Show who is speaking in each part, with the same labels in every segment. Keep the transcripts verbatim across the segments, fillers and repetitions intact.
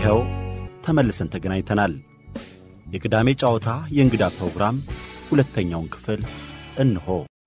Speaker 1: ይኸው ተመልሰን ተገናኝተናል። የቅዳሜ ጨዋታ የእንግዳ ፕሮግራም ሁለተኛውን ክፍል እንሆ።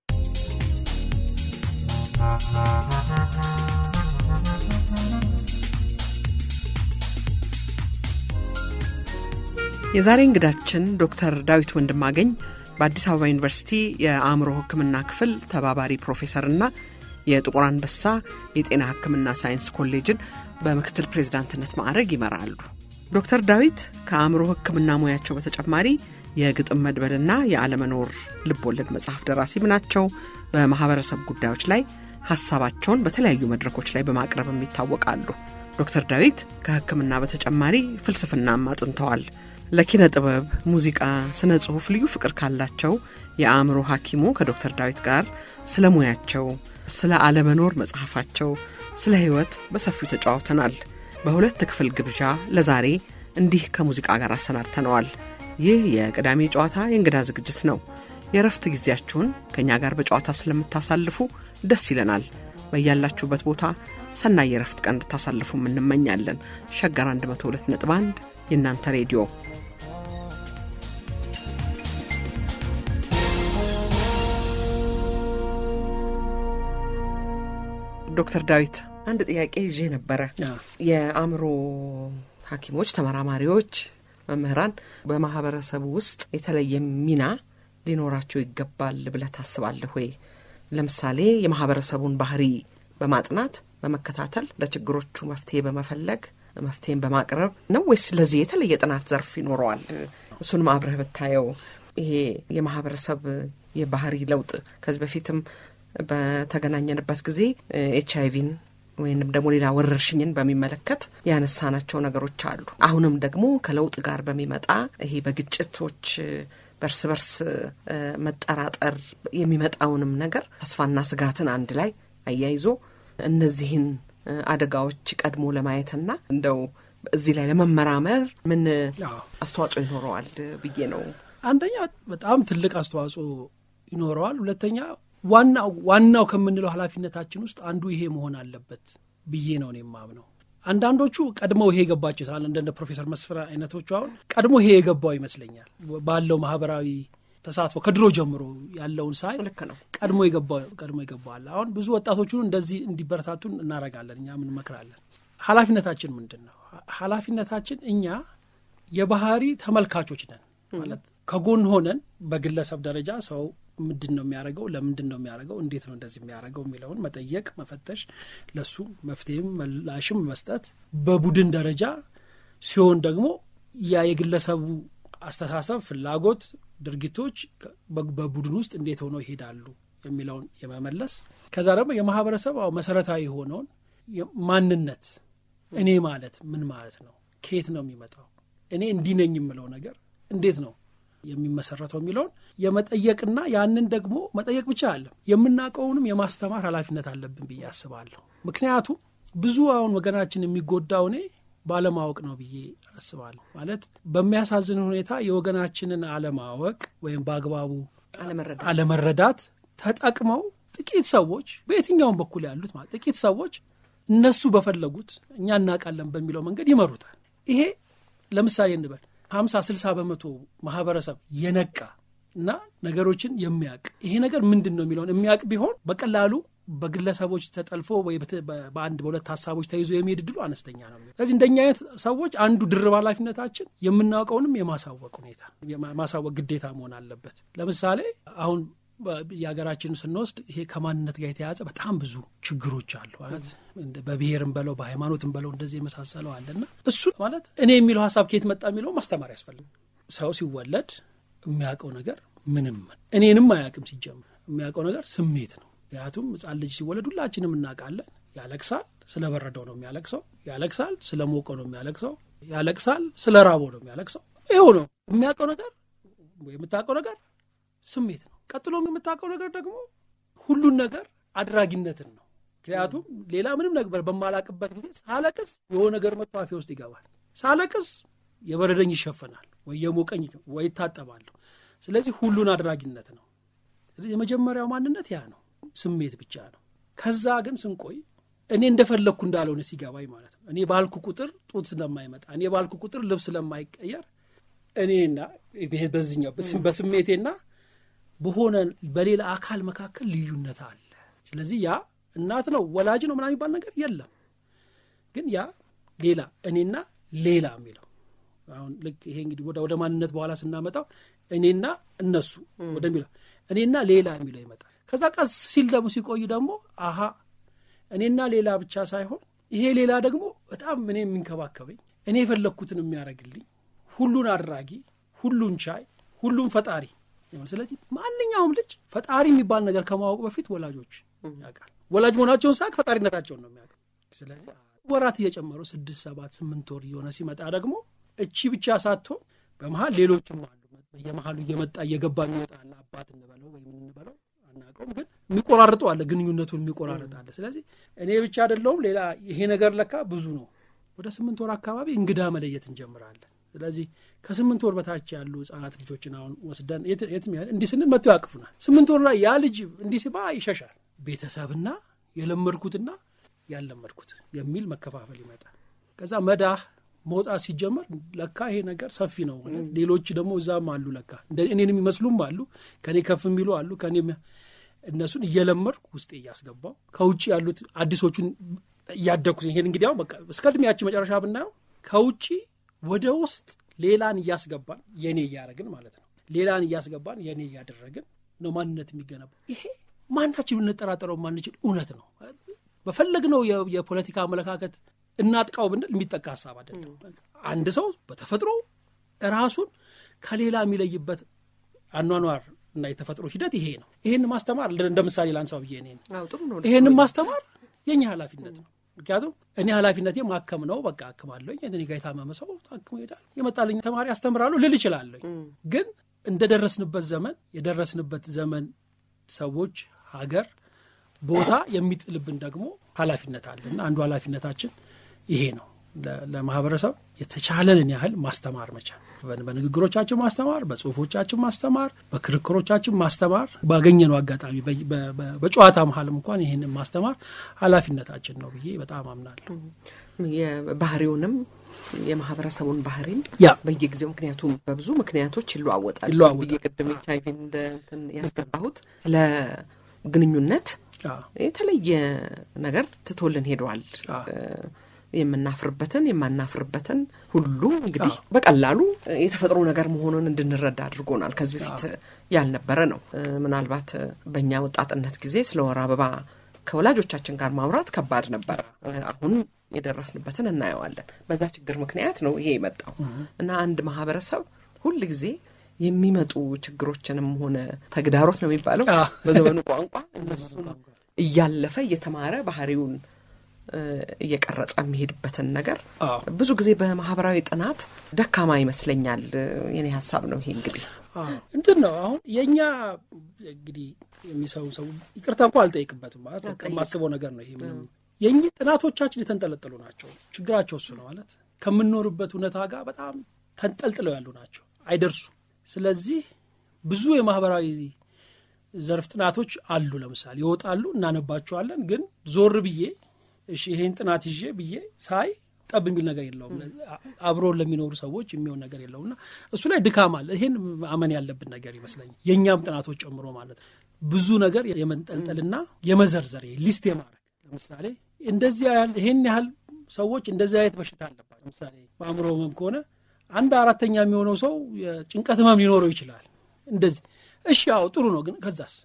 Speaker 2: የዛሬ እንግዳችን ዶክተር ዳዊት ወንድምአገኝ በአዲስ አበባ ዩኒቨርሲቲ የአእምሮ ሕክምና ክፍል ተባባሪ ፕሮፌሰርና የጥቁር አንበሳ የጤና ሕክምና ሳይንስ ኮሌጅን በምክትል ፕሬዝዳንትነት ማዕረግ ይመራሉ። ዶክተር ዳዊት ከአእምሮ ሕክምና ሙያቸው በተጨማሪ የግጥም መድበልና የዓለመኖር ልቦለድ መጽሐፍ ደራሲም ናቸው። በማህበረሰብ ጉዳዮች ላይ ሐሳባቸውን በተለያዩ መድረኮች ላይ በማቅረብ ይታወቃሉ። ዶክተር ዳዊት ከሕክምና በተጨማሪ ፍልስፍናም አጥንተዋል። ለኪነ ጥበብ፣ ሙዚቃ፣ ስነ ጽሑፍ ልዩ ፍቅር ካላቸው የአእምሮ ሐኪሙ ከዶክተር ዳዊት ጋር ስለ ሙያቸው፣ ስለ ዓለመኖር መጽሐፋቸው፣ ስለ ህይወት በሰፊው ተጫውተናል። በሁለት ክፍል ግብዣ ለዛሬ እንዲህ ከሙዚቃ ጋር አሰናድተናል። ይህ የቅዳሜ ጨዋታ የእንግዳ ዝግጅት ነው። የረፍት ጊዜያችሁን ከኛ ጋር በጨዋታ ስለምታሳልፉ ደስ ይለናል። በእያላችሁበት ቦታ ሰናይ የረፍት ቀን እንድታሳልፉ እንመኛለን። ሸገር አንድ መቶ ሁለት ነጥብ አንድ የእናንተ ሬዲዮ። ዶክተር ዳዊት አንድ ጥያቄ ይዤ ነበር። የአእምሮ ሐኪሞች፣ ተመራማሪዎች፣ መምህራን በማህበረሰቡ ውስጥ የተለየ ሚና ሊኖራቸው ይገባል ብለህ ታስባለህ ወይ? ለምሳሌ የማህበረሰቡን ባህሪ በማጥናት በመከታተል ለችግሮቹ መፍትሄ በመፈለግ መፍትሄን በማቅረብ ነው ወይስ ለዚህ የተለየ ጥናት ዘርፍ ይኖረዋል? እሱን ማብረህ ብታየው ይሄ የማህበረሰብ የባህሪ ለውጥ ከዚህ በፊትም በተገናኘንበት ጊዜ ኤችአይቪን ወይንም ደግሞ ሌላ ወረርሽኝን በሚመለከት ያነሳናቸው ነገሮች አሉ። አሁንም ደግሞ ከለውጥ ጋር በሚመጣ ይሄ በግጭቶች በርስ በርስ መጠራጠር የሚመጣውንም ነገር ተስፋና ስጋትን አንድ ላይ አያይዞ እነዚህን አደጋዎች ቀድሞ ለማየትና እንደው እዚህ ላይ ለመመራመር ምን አስተዋጽኦ ይኖረዋል ብዬ ነው።
Speaker 3: አንደኛ በጣም ትልቅ አስተዋጽኦ ይኖረዋል። ሁለተኛ ዋናው ዋናው ከምንለው ኃላፊነታችን ውስጥ አንዱ ይሄ መሆን አለበት ብዬ ነው እኔ የማምነው። አንዳንዶቹ ቀድሞ ይሄ የገባቸው ሳለ እንደ ፕሮፌሰር መስፍራ አይነቶቹ አሁን ቀድሞ ይሄ የገባው ይመስለኛል። ባለው ማህበራዊ ተሳትፎ ከድሮ ጀምሮ ያለውን ሳይ
Speaker 2: ልክ ነው
Speaker 3: ቀድሞ የገባው ቀድሞ የገባዋል። አሁን ብዙ ወጣቶቹን እንደዚህ እንዲበረታቱን እናረጋለን፣ እኛ ምን መክራለን። ኃላፊነታችን ምንድነው? ኃላፊነታችን እኛ የባህሪ ተመልካቾች ነን ማለት ከጎን ሆነን በግለሰብ ደረጃ ሰው ምንድነው የሚያደርገው፣ ለምንድነው የሚያደርገው፣ እንዴት ነው እንደዚህ የሚያደርገው የሚለውን መጠየቅ፣ መፈተሽ፣ ለሱ መፍትሄም መላሽም መስጠት፣ በቡድን ደረጃ ሲሆን ደግሞ ያ የግለሰቡ አስተሳሰብ፣ ፍላጎት፣ ድርጊቶች በቡድን ውስጥ እንዴት ሆነው ይሄዳሉ የሚለውን የመመለስ፣ ከዛ ደግሞ የማህበረሰብ መሰረታዊ ሆነውን ማንነት እኔ ማለት ምን ማለት ነው፣ ከየት ነው የሚመጣው፣ እኔ እንዲህ ነኝ የምለው ነገር እንዴት ነው የሚመሰረተው የሚለውን የመጠየቅና ያንን ደግሞ መጠየቅ ብቻ አይደለም የምናቀውንም የማስተማር ኃላፊነት አለብን ብዬ አስባለሁ። ምክንያቱም ብዙ አሁን ወገናችን የሚጎዳው እኔ ባለማወቅ ነው ብዬ አስባለሁ። ማለት በሚያሳዝን ሁኔታ የወገናችንን አለማወቅ ወይም በአግባቡ
Speaker 2: አለመረዳት
Speaker 3: አለመረዳት ተጠቅመው ጥቂት ሰዎች በየትኛውም በኩል ያሉት ማለት ጥቂት ሰዎች እነሱ በፈለጉት እኛ እናቃለን በሚለው መንገድ ይመሩታል። ይሄ ለምሳሌ እንበል ሀምሳ ስልሳ በመቶ ማህበረሰብ የነቃ እና ነገሮችን የሚያቅ ይሄ ነገር ምንድነው የሚለውን የሚያቅ ቢሆን በቀላሉ በግለሰቦች ተጠልፎ ወይ በአንድ በሁለት ሐሳቦች ተይዞ የሚሄድ ድሉ አነስተኛ ነው። ስለዚህ እንደኛ አይነት ሰዎች አንዱ ድርብ ኃላፊነታችን የምናውቀውንም የማሳወቅ ሁኔታ የማሳወቅ ግዴታ መሆን አለበት። ለምሳሌ አሁን የሀገራችንን ስንወስድ ይሄ ከማንነት ጋር የተያያዘ በጣም ብዙ ችግሮች አሉ ማለት በብሔርም በለው በሃይማኖትም በለው እንደዚህ የመሳሰለው አለና እሱ ማለት እኔ የሚለው ሐሳብ ከየት መጣ የሚለው ማስተማር ያስፈልጋል። ሰው ሲወለድ የሚያውቀው ነገር ምንም እኔንም አያውቅም። ሲጀምር የሚያውቀው ነገር ስሜት ነው። ምክንያቱም ሕፃን ልጅ ሲወለድ ሁላችንም እናውቃለን። ያለቅሳል፣ ስለበረደው ነው የሚያለቅሰው። ያለቅሳል፣ ስለሞቀው ነው የሚያለቅሰው። ያለቅሳል፣ ስለራበው ነው የሚያለቅሰው። ይሄው ነው የሚያውቀው ነገር ወይ የምታውቀው ነገር ስሜት ነው። ቀጥሎ የምታውቀው ነገር ደግሞ ሁሉን ነገር አድራጊነትን ነው። ምክንያቱም ሌላ ምንም ነገር በማላቅበት ጊዜ ሳለቅስ የሆነ ነገር መጥቶ አፌ ውስጥ ይገባል። ሳለቅስ የበረደኝ ይሸፈናል ወይ የሞቀኝ ወይ ታጠባለሁ። ስለዚህ ሁሉን አድራጊነት ነው። ስለዚህ የመጀመሪያው ማንነት ያ ነው፣ ስሜት ብቻ ነው። ከዛ ግን ስንቆይ እኔ እንደፈለኩ እንዳልሆነ ሲገባኝ ማለት ነው እኔ ባልኩ ቁጥር ጡት ስለማይመጣ እኔ ባልኩ ቁጥር ልብስ ስለማይቀየር እኔና በዚህኛው በስሜቴና በሆነ በሌላ አካል መካከል ልዩነት አለ ስለዚህ ያ እናት ነው ወላጅ ነው ምናምን ይባል ነገር የለም ግን ያ ሌላ እኔና ሌላ የሚለው አሁን ልክ ይሄ እንግዲህ ወደ ወደ ማንነት በኋላ ስናመጣው እኔና እነሱ ወደሚለው እኔና ሌላ የሚለው ይመጣል ከዛ ቀስ ሲል ደግሞ ሲቆይ ደግሞ አሃ እኔና ሌላ ብቻ ሳይሆን ይሄ ሌላ ደግሞ በጣም እኔ የሚንከባከበኝ እኔ የፈለኩትን የሚያረግልኝ ሁሉን አድራጊ ሁሉን ቻይ ሁሉን ፈጣሪ ስለዚህ ማንኛውም ልጅ ፈጣሪ የሚባል ነገር ከማወቅ በፊት ወላጆች ያውቃል ወላጅ መሆናቸውን ሳይክ ፈጣሪነታቸውን ነው የሚያውቀው ስለዚህ ወራት እየጨመሩ ስድስት ሰባት ስምንት ወር ይሆነ ሲመጣ ደግሞ እቺ ብቻ ሳትሆን በመሃል ሌሎችም አሉ በየመሃሉ እየመጣ እየገባ የሚወጣና አባት እንበለው ወይ ምን እንበለው አናውቀውም ግን የሚቆራርጠው አለ ግንኙነቱን የሚቆራርጥ አለ ስለዚህ እኔ ብቻ አይደለሁም ሌላ ይሄ ነገር ለካ ብዙ ነው ወደ ስምንት ወር አካባቢ እንግዳ መለየት እንጀምራለን ስለዚህ ከስምንት ወር በታች ያሉ ህፃናት ልጆችን አሁን ወስደን የትም ያህል እንዲህ ስንል መጥተው ያቅፉናል ስምንት ወር ላይ ያ ልጅ እንዲህ ሲባ ይሸሻል ቤተሰብና የለመድኩትና ያለመድኩት የሚል መከፋፈል ይመጣል ከዛ መዳህ መውጣት ሲጀመር ለካ ይሄ ነገር ሰፊ ነው ማለት ሌሎች ደግሞ እዛም አሉ ለካ እኔንም ይመስሉም አሉ ከኔ ከፍ የሚሉ አሉ ከኔ እነሱን እየለመድኩ ውስጥ ያስገባው ከውጪ ያሉት አዲሶቹን ያደኩት ይሄን እንግዲህ አሁን በቃ እስከድሚያችን መጨረሻ ብናየው ከውጪ ወደ ውስጥ ሌላን ያስገባን የኔ ያረግን ማለት ነው ሌላን ያስገባን የኔ ያደረግን ነው ማንነት የሚገነባው ይሄ ማናችን እንጠራጠረው ማንችል እውነት ነው በፈለግነው የፖለቲካ አመለካከት እናጥቃው ብንል የሚጠቃ ሐሳብ አይደለም አንድ ሰው በተፈጥሮ ራሱን ከሌላ የሚለይበት አኗኗር እና የተፈጥሮ ሂደት ይሄ ነው ይሄን ማስተማር እንደምሳሌ ላንሳው ብዬ እኔ
Speaker 2: አው ጥሩ ነው
Speaker 3: ይሄን ማስተማር የኛ ኃላፊነት ነው ምክንያቱም እኔ ኃላፊነቴ ማከም ነው በቃ አከማለሁ እኔ ጋር የታመመ ሰው ታክሞ ይሄዳል የመጣልኝ ተማሪ አስተምራለሁ ልል ይችላል ግን እንደደረስንበት ዘመን የደረስንበት ዘመን ሰዎች ሀገር ቦታ የሚጥልብን ደግሞ ኃላፊነት አለና አንዱ ኃላፊነታችን ይሄ ነው ለማህበረሰብ የተቻለንን ያህል ማስተማር መቻል በንግግሮቻችን ማስተማር በጽሁፎቻችን ማስተማር በክርክሮቻችን ማስተማር ባገኘነው አጋጣሚ በጨዋታ መሐልም እንኳን ይሄንን ማስተማር ኃላፊነታችን ነው ብዬ በጣም አምናለሁ
Speaker 2: የባህሪውንም የማህበረሰቡን ባህሪም በየጊዜው ምክንያቱም በብዙ ምክንያቶች ይለዋወጣል በየቀደም ኤችአይቪ እንትን ያስገባሁት ለግንኙነት የተለየ ነገር ትቶልን ሄዷል የምናፍርበትን የማናፍርበትን ሁሉ እንግዲህ በቀላሉ የተፈጥሮ ነገር መሆኑን እንድንረዳ አድርጎናል ከዚህ በፊት ያልነበረ ነው ምናልባት በእኛ ወጣትነት ጊዜ ስለ ወር አበባ ከወላጆቻችን ጋር ማውራት ከባድ ነበር አሁን የደረስንበትን እናየዋለን በዛ ችግር ምክንያት ነው ይሄ የመጣው እና አንድ ማህበረሰብ ሁሉ ጊዜ የሚመጡ ችግሮችንም ሆነ ተግዳሮት ነው የሚባለው በዘመኑ ቋንቋ እነሱን እያለፈ እየተማረ ባህሪውን እየቀረጸ የሚሄድበትን ነገር ብዙ ጊዜ በማህበራዊ ጥናት ደካማ ይመስለኛል የኔ ሐሳብ ነው ይሄ እንግዲህ
Speaker 3: እንትን ነው አሁን የኛ እንግዲህ የሚሰው ሰው ይቅርታ እንኳን አልጠይቅበትም ማለት ከማስበው ነገር ነው ይሄ ምንም የኛ ጥናቶቻችን የተንጠለጠሉ ናቸው ችግራቸው እሱ ነው ማለት ከምንኖርበት ሁኔታ ጋር በጣም ተንጠልጥለው ያሉ ናቸው አይደርሱ ስለዚህ ብዙ የማህበራዊ ዘርፍ ጥናቶች አሉ ለምሳሌ ይወጣሉ እናነባቸዋለን ግን ዞር ብዬ እሺ ይሄን ጥናት ይዤ ብዬ ሳይ ጠብ የሚል ነገር የለውም አብሮ ለሚኖሩ ሰዎች የሚሆን ነገር የለውምና እሱ ላይ ድካም አለ ይሄን አመን ያለብን ነገር ይመስለኛል የኛም ጥናቶች ጨምሮ ማለት ብዙ ነገር የመንጠልጠልና የመዘርዘር ሊስት የማድረግ ለምሳሌ እንደዚህ ያህል ይሄን ያህል ሰዎች እንደዚህ አይነት በሽታ አለባቸው ለምሳሌ በአእምሮ ህመም ከሆነ አንድ አራተኛ የሚሆነው ሰው የጭንቀት ህመም ሊኖረው ይችላል እንደዚህ እሺ ያው ጥሩ ነው ግን ከዛስ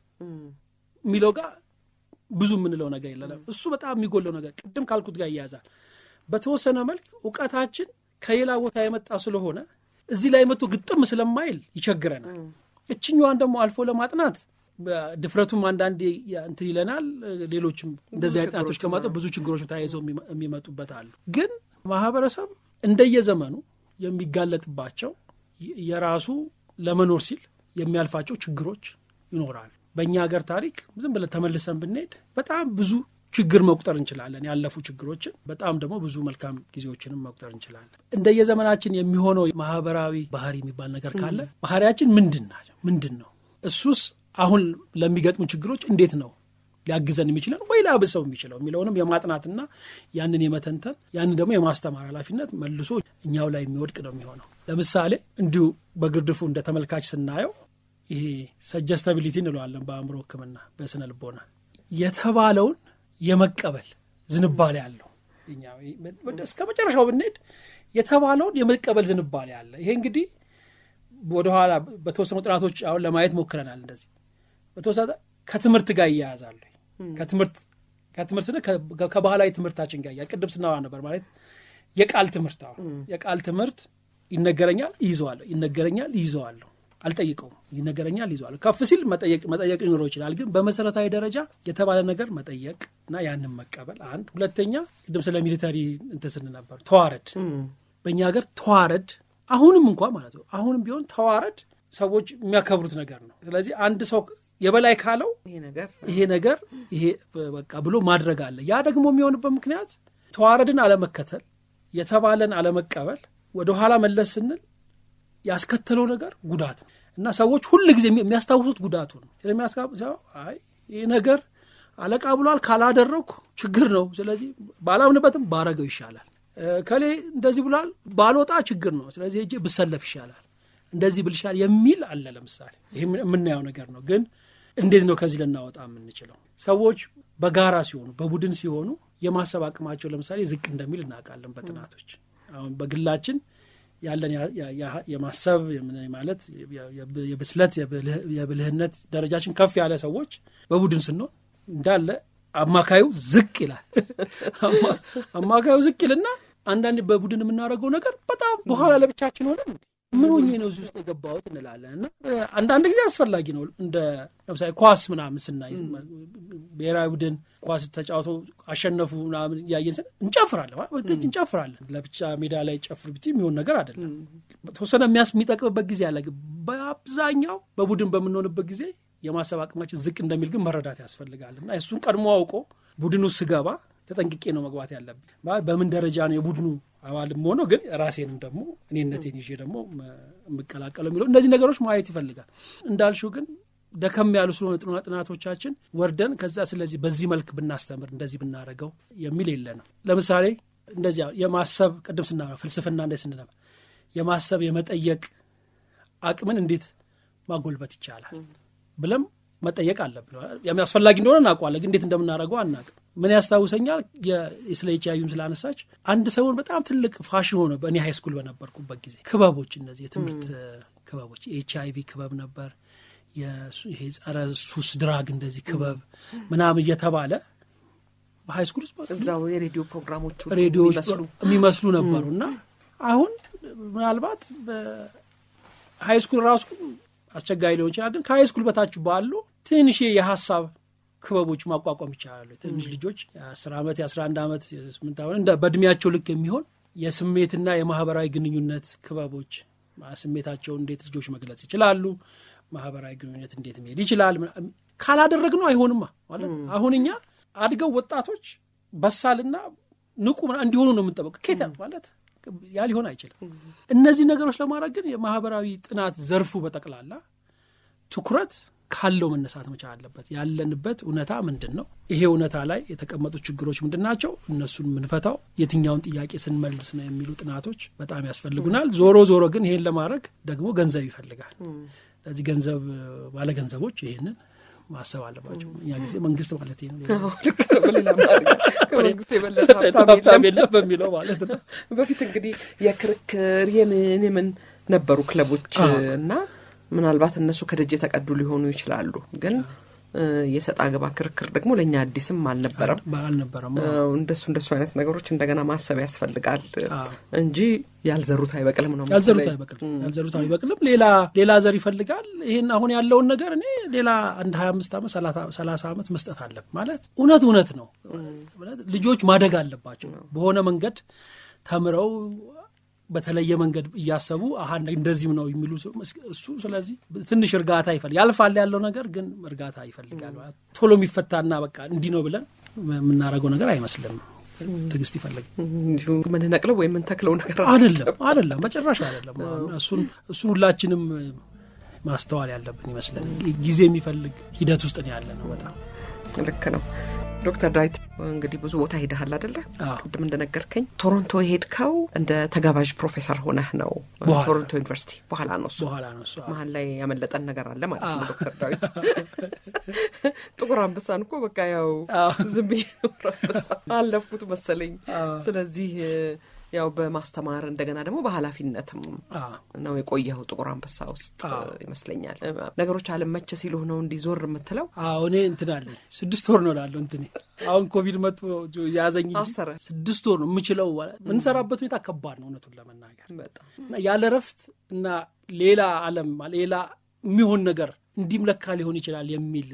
Speaker 3: ሚለው ጋር ብዙ ምንለው ነገር የለም እሱ በጣም የሚጎለው ነገር ቅድም ካልኩት ጋር ያያዛል በተወሰነ መልክ ዕውቀታችን ከሌላ ቦታ የመጣ ስለሆነ እዚህ ላይ መጥቶ ግጥም ስለማይል ይቸግረናል እቺኛዋን ደግሞ አልፎ ለማጥናት ድፍረቱም አንዳንዴ እንትን ይለናል ሌሎችም እንደዚህ አይነቶች ከማጠ ብዙ ችግሮች ታይዘው የሚመጡበት አሉ ግን ማህበረሰብ እንደየዘመኑ የሚጋለጥባቸው የራሱ ለመኖር ሲል የሚያልፋቸው ችግሮች ይኖራሉ በእኛ ሀገር ታሪክ ዝም ብለን ተመልሰን ብንሄድ በጣም ብዙ ችግር መቁጠር እንችላለን ያለፉ ችግሮችን በጣም ደግሞ ብዙ መልካም ጊዜዎችንም መቁጠር እንችላለን እንደየዘመናችን የሚሆነው ማህበራዊ ባህሪ የሚባል ነገር ካለ ባህሪያችን ምንድነው ምንድነው እሱስ አሁን ለሚገጥሙ ችግሮች እንዴት ነው ሊያግዘን የሚችለው ወይ ላብሰው የሚችለው የሚለውንም የማጥናትና ያንን የመተንተን ያንን ደግሞ የማስተማር ኃላፊነት መልሶ እኛው ላይ የሚወድቅ ነው የሚሆነው። ለምሳሌ እንዲሁ በግርድፉ እንደ ተመልካች ስናየው ይሄ ሰጀስታቢሊቲ እንለዋለን በአእምሮ ሕክምና በስነ ልቦና የተባለውን የመቀበል ዝንባሌ ያለው እኛው እስከ መጨረሻው ብንሄድ የተባለውን የመቀበል ዝንባሌ ያለ ይሄ እንግዲህ ወደ ኋላ በተወሰኑ ጥናቶች አሁን ለማየት ሞክረናል። እንደዚህ በተወሰነ ከትምህርት ጋር ይያያዛል። ከትምህርት ከትምህርት ከባህላዊ ትምህርታችን ጋር ያቀድም ስናዋ ነበር ማለት የቃል ትምህርት አሁን የቃል ትምህርት ይነገረኛል ይይዘዋል ይነገረኛል ይይዘዋል አልጠይቀውም ይነገረኛል ይይዘዋል ከፍ ሲል መጠየቅ መጠየቅ ይኖር ይችላል። ግን በመሰረታዊ ደረጃ የተባለ ነገር መጠየቅና ያንን መቀበል አንድ። ሁለተኛ ቅድም ስለ ሚሊታሪ እንተስነ ነበር ተዋረድ በእኛ ሀገር ተዋረድ አሁንም እንኳን ማለት ነው አሁንም ቢሆን ተዋረድ ሰዎች የሚያከብሩት ነገር ነው። ስለዚህ አንድ ሰው የበላይ ካለው
Speaker 2: ይሄ ነገር
Speaker 3: ይሄ ነገር ይሄ በቃ ብሎ ማድረግ አለ። ያ ደግሞ የሚሆንበት ምክንያት ተዋረድን አለመከተል የተባለን አለመቀበል ወደ ኋላ መለስ ስንል ያስከተለው ነገር ጉዳት ነው እና ሰዎች ሁሉ ጊዜ የሚያስታውሱት ጉዳቱ ነው። ስለሚያስታውሰው አይ ይሄ ነገር አለቃ ብሏል ካላደረኩ ችግር ነው ስለዚህ ባላምንበትም ባረገው ይሻላል ከሌ እንደዚህ ብሏል ባልወጣ ችግር ነው ስለዚህ እጄ ብሰለፍ ይሻላል እንደዚህ ብልሻል የሚል አለ። ለምሳሌ ይሄ የምናየው ነገር ነው። ግን እንዴት ነው ከዚህ ልናወጣ የምንችለው? ሰዎች በጋራ ሲሆኑ በቡድን ሲሆኑ የማሰብ አቅማቸው ለምሳሌ ዝቅ እንደሚል እናውቃለን በጥናቶች። አሁን በግላችን ያለን የማሰብ ማለት የብስለት የብልህነት ደረጃችን ከፍ ያለ ሰዎች በቡድን ስንሆን እንዳለ አማካዩ ዝቅ ይላል። አማካዩ ዝቅ ይልና አንዳንድ በቡድን የምናደርገው ነገር በጣም በኋላ ለብቻችን ሆነን ምን ሆኜ ነው እዚህ ውስጥ የገባሁት እንላለንና አንዳንድ ጊዜ አስፈላጊ ነው። እንደ ለምሳሌ ኳስ ምናምን ስናይ ብሔራዊ ቡድን ኳስ ተጫውቶ አሸነፉ ምናምን ያየን እንጨፍራለን ማለት እንጨፍራለን። ለብቻ ሜዳ ላይ ጨፍር ብቻ የሚሆን ነገር አይደለም። ተወሰነ የሚያስ የሚጠቅምበት ጊዜ አለ። በአብዛኛው በቡድን በመኖርበት ጊዜ የማሰብ አቅማችን ዝቅ እንደሚል ግን መረዳት ያስፈልጋልና እሱን ቀድሞ አውቆ ቡድኑ ስገባ ተጠንቅቄ ነው መግባት ያለብኝ። በምን ደረጃ ነው የቡድኑ አባልም ሆኖ ግን ራሴንም ደግሞ እኔነቴን ይዤ ደግሞ መቀላቀለው የሚለው እነዚህ ነገሮች ማየት ይፈልጋል። እንዳልሽው ግን ደከም ያሉ ስለሆነ ጥናቶቻችን ወርደን ከዛ ስለዚህ በዚህ መልክ ብናስተምር እንደዚህ ብናረጋው የሚል የለንም። ለምሳሌ እንደዚህ የማሰብ ቅድም ስናራ ፍልስፍና እንደዚህ ስንነባ የማሰብ የመጠየቅ አቅምን እንዴት ማጎልበት ይቻላል ብለም መጠየቅ አለብን። የሚያስፈልግ እንደሆነ እናውቀዋለን ግን እንዴት እንደምናረጋው አናውቅም። ምን ያስታውሰኛል የስለ ኤችአይቪም ስላነሳች አንድ ሰውን በጣም ትልቅ ፋሽን ሆነ በእኔ ሃይ ስኩል በነበርኩበት ጊዜ ክበቦች እነዚህ የትምህርት ክበቦች ኤችአይቪ ክበብ ነበር ይሄ ጸረ ሱስ ድራግ እንደዚህ ክበብ ምናምን እየተባለ በሃይ ስኩል ውስጥ
Speaker 2: እዛው የሬዲዮ ፕሮግራሞች
Speaker 3: ሬዲዮዎች የሚመስሉ ነበሩና አሁን ምናልባት በሃይ ስኩል ራሱ አስቸጋሪ ሊሆን ይችላል። ግን ከሃይ ስኩል በታች ባሉ ትንሽ የሐሳብ ክበቦች ማቋቋም ይችላሉ። ትንሽ ልጆች የአስር ዓመት የአስራ አንድ ዓመት የስምንት ዓመት እንደ በእድሜያቸው ልክ የሚሆን የስሜትና የማህበራዊ ግንኙነት ክበቦች ስሜታቸውን እንዴት ልጆች መግለጽ ይችላሉ ማህበራዊ ግንኙነት እንዴት መሄድ ይችላል ካላደረግነው አይሆንማ ማለት አሁንኛ አድገው ወጣቶች በሳልና ንቁ እንዲሆኑ ነው የምንጠብቀው ከታ ማለት ያ ሊሆን አይችልም። እነዚህ ነገሮች ለማድረግ ግን የማህበራዊ ጥናት ዘርፉ በጠቅላላ ትኩረት ካለው መነሳት መቻል አለበት። ያለንበት እውነታ ምንድነው? ይሄ እውነታ ላይ የተቀመጡ ችግሮች ምንድናቸው? እነሱን ምንፈታው የትኛውን ጥያቄ ስንመልስ ነው የሚሉ ጥናቶች በጣም ያስፈልጉናል። ዞሮ ዞሮ ግን ይሄን ለማድረግ ደግሞ ገንዘብ ይፈልጋል። ስለዚህ ገንዘብ ባለ ገንዘቦች ይሄንን ማሰብ አለባቸው። ያ ጊዜ መንግስት ማለት ነው
Speaker 2: በሌላ ማለት ከመንግስት የበለጠ
Speaker 3: የለም በሚለው ማለት ነው።
Speaker 2: በፊት እንግዲህ የክርክር የምን የምን ነበሩ ክለቦች እና ምናልባት እነሱ ከደጅ ተቀዱ ሊሆኑ ይችላሉ። ግን የሰጣ ገባ ክርክር ደግሞ ለኛ አዲስም አልነበረም
Speaker 3: ባልነበረም
Speaker 2: እንደሱ እንደሱ አይነት ነገሮች እንደገና ማሰብ ያስፈልጋል እንጂ ያልዘሩት አይበቅልም ነው።
Speaker 3: ያልዘሩት አይበቅልም ያልዘሩት አይበቅልም ሌላ ሌላ ዘር ይፈልጋል። ይሄን አሁን ያለውን ነገር እኔ ሌላ አንድ ሃያ አምስት ዓመት ሰላሳ ዓመት መስጠት አለ ማለት እውነት እውነት ነው ማለት ልጆች ማደግ አለባቸው በሆነ መንገድ ተምረው በተለየ መንገድ ያያሰቡ አሃ እንደዚህ ነው የሚሉ እሱ ስለዚህ ትንሽ እርጋታ ይፈልጋል። ያልፋል ያለው ነገር ግን እርጋታ ይፈልጋል። ቶሎ የሚፈታና በቃ እንዲ ነው ብለን ምናረጋው ነገር አይመስልም። ትግስት ይፈልጋል።
Speaker 2: ምን ነቅለው ወይ ምን ተክለው ነገር
Speaker 3: አይደለም አይደለም በጭራሽ አይደለም። እሱን እሱን ሁላችንም ማስተዋል ያለብን ይመስላል። ጊዜ የሚፈልግ ሂደት ውስጥ ነው ያለነው በጣም
Speaker 2: ልክ ነው ዶክተር ዳዊት እንግዲህ ብዙ ቦታ ሄደሃል አይደለ ቅድም እንደነገርከኝ ቶሮንቶ ሄድከው እንደ ተጋባዥ ፕሮፌሰር ሆነህ ነው ቶሮንቶ ዩኒቨርሲቲ በኋላ ነው እሱ
Speaker 3: በኋላ ነው እሱ
Speaker 2: መሀል ላይ ያመለጠን ነገር አለ ማለት ነው ዶክተር ዳዊት ጥቁር አንበሳን እኮ በቃ ያው ዝም ብዬ አለፍኩት መሰለኝ ስለዚህ ያው በማስተማር እንደገና ደግሞ በኃላፊነትም ነው የቆየው ጥቁር አንበሳ ውስጥ ይመስለኛል ነገሮች አለመቸ ሲሉ ነው እንዲዞር የምትለው
Speaker 3: አዎ እኔ እንትን አለ ስድስት ወር ነው ላለው እንትን አሁን ኮቪድ መጥቶ ያዘኝ ስድስት ወር ነው የምችለው ምን ሰራበት ሁኔታ ከባድ ነው እውነቱን ለመናገር በጣም ያለ ረፍት እና ሌላ ዓለም ሌላ የሚሆን ነገር እንዲምለካ ሊሆን ይችላል የሚል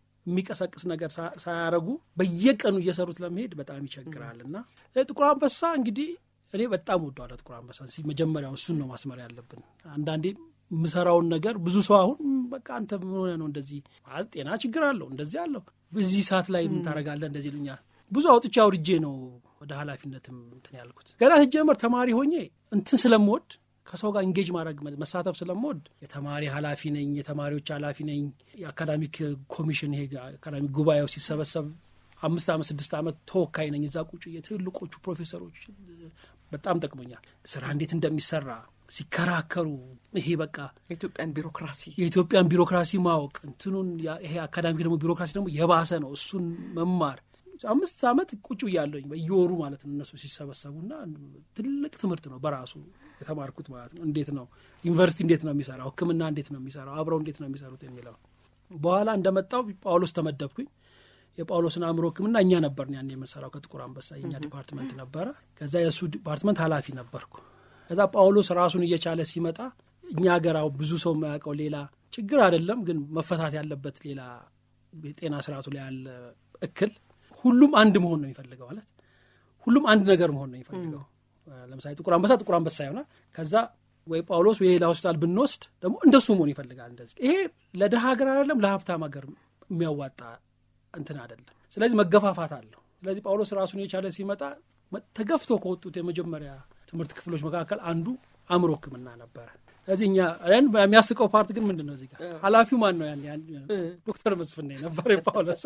Speaker 3: የሚቀሰቅስ ነገር ሳያረጉ በየቀኑ እየሰሩት ለመሄድ በጣም ይቸግራልና ጥቁር አንበሳ እንግዲህ እኔ በጣም ወደዋለሁ ጥቁር አንበሳን ሲ መጀመሪያው እሱን ነው ማስመር ያለብን አንዳንዴ ምሰራውን ነገር ብዙ ሰው አሁን በቃ አንተ ምን ሆነ ነው እንደዚህ ማለት ጤና ችግር አለው እንደዚህ አለው በዚህ ሰዓት ላይ ምን ታረጋለህ እንደዚህ ልኛል ብዙ አውጥቼ አውርጄ ነው ወደ ኃላፊነትም እንትን ያልኩት ገና ሲጀመር ተማሪ ሆኜ እንትን ስለምወድ ከሰው ጋር ኢንጌጅ ማድረግ መሳተፍ ስለምወድ የተማሪ ኃላፊ ነኝ የተማሪዎች ኃላፊ ነኝ የአካዳሚክ ኮሚሽን ይሄ አካዳሚክ ጉባኤው ሲሰበሰብ አምስት አመት ስድስት አመት ተወካይ ነኝ እዛ ቁጭ የትልቆቹ ፕሮፌሰሮች በጣም ጠቅሞኛል ስራ እንዴት እንደሚሰራ ሲከራከሩ ይሄ በቃ
Speaker 2: የኢትዮጵያን ቢሮክራሲ
Speaker 3: የኢትዮጵያን ቢሮክራሲ ማወቅ እንትኑን ይሄ አካዳሚክ ደግሞ ቢሮክራሲ ደግሞ የባሰ ነው እሱን መማር አምስት አመት ቁጭ ያለኝ በየወሩ ማለት ነው እነሱ ሲሰበሰቡና ትልቅ ትምህርት ነው በራሱ የተማርኩት ማለት ነው እንዴት ነው ዩኒቨርሲቲ እንዴት ነው የሚሰራው ህክምና እንዴት ነው የሚሰራው አብረው እንዴት ነው የሚሰሩት የሚለው በኋላ እንደመጣው ጳውሎስ ተመደብኩኝ የጳውሎስን አእምሮ ህክምና እኛ ነበርን ያን የመሰራው ከጥቁር አንበሳ የኛ ዲፓርትመንት ነበር ከዛ የሱ ዲፓርትመንት ኃላፊ ነበርኩ ከዛ ጳውሎስ ራሱን እየቻለ ሲመጣ እኛ ሀገራው ብዙ ሰው የማያውቀው ሌላ ችግር አይደለም ግን መፈታት ያለበት ሌላ የጤና ስርዓቱ ላይ ያለ እክል ሁሉም አንድ መሆን ነው የሚፈልገው ማለት ሁሉም አንድ ነገር መሆን ነው የሚፈልገው ለምሳሌ ጥቁር አንበሳ ጥቁር አንበሳ ይሆናል ከዛ ወይ ጳውሎስ ወይ ሌላ ሆስፒታል ብንወስድ ደግሞ እንደሱ መሆን ይፈልጋል እንደዚህ ይሄ ለደሃ ሀገር አይደለም ለሀብታም ሀገር የሚያዋጣ እንትን አይደለም ስለዚህ መገፋፋት አለው ስለዚህ ጳውሎስ ራሱን የቻለ ሲመጣ ተገፍቶ ከወጡት የመጀመሪያ ትምህርት ክፍሎች መካከል አንዱ አእምሮ ህክምና ነበር ስለዚህ እኛ የሚያስቀው ፓርት ግን ምንድነው እዚህ ጋር ኃላፊው ማን ነው ያን ያን ዶክተር መስፍን ነበር ጳውሎስ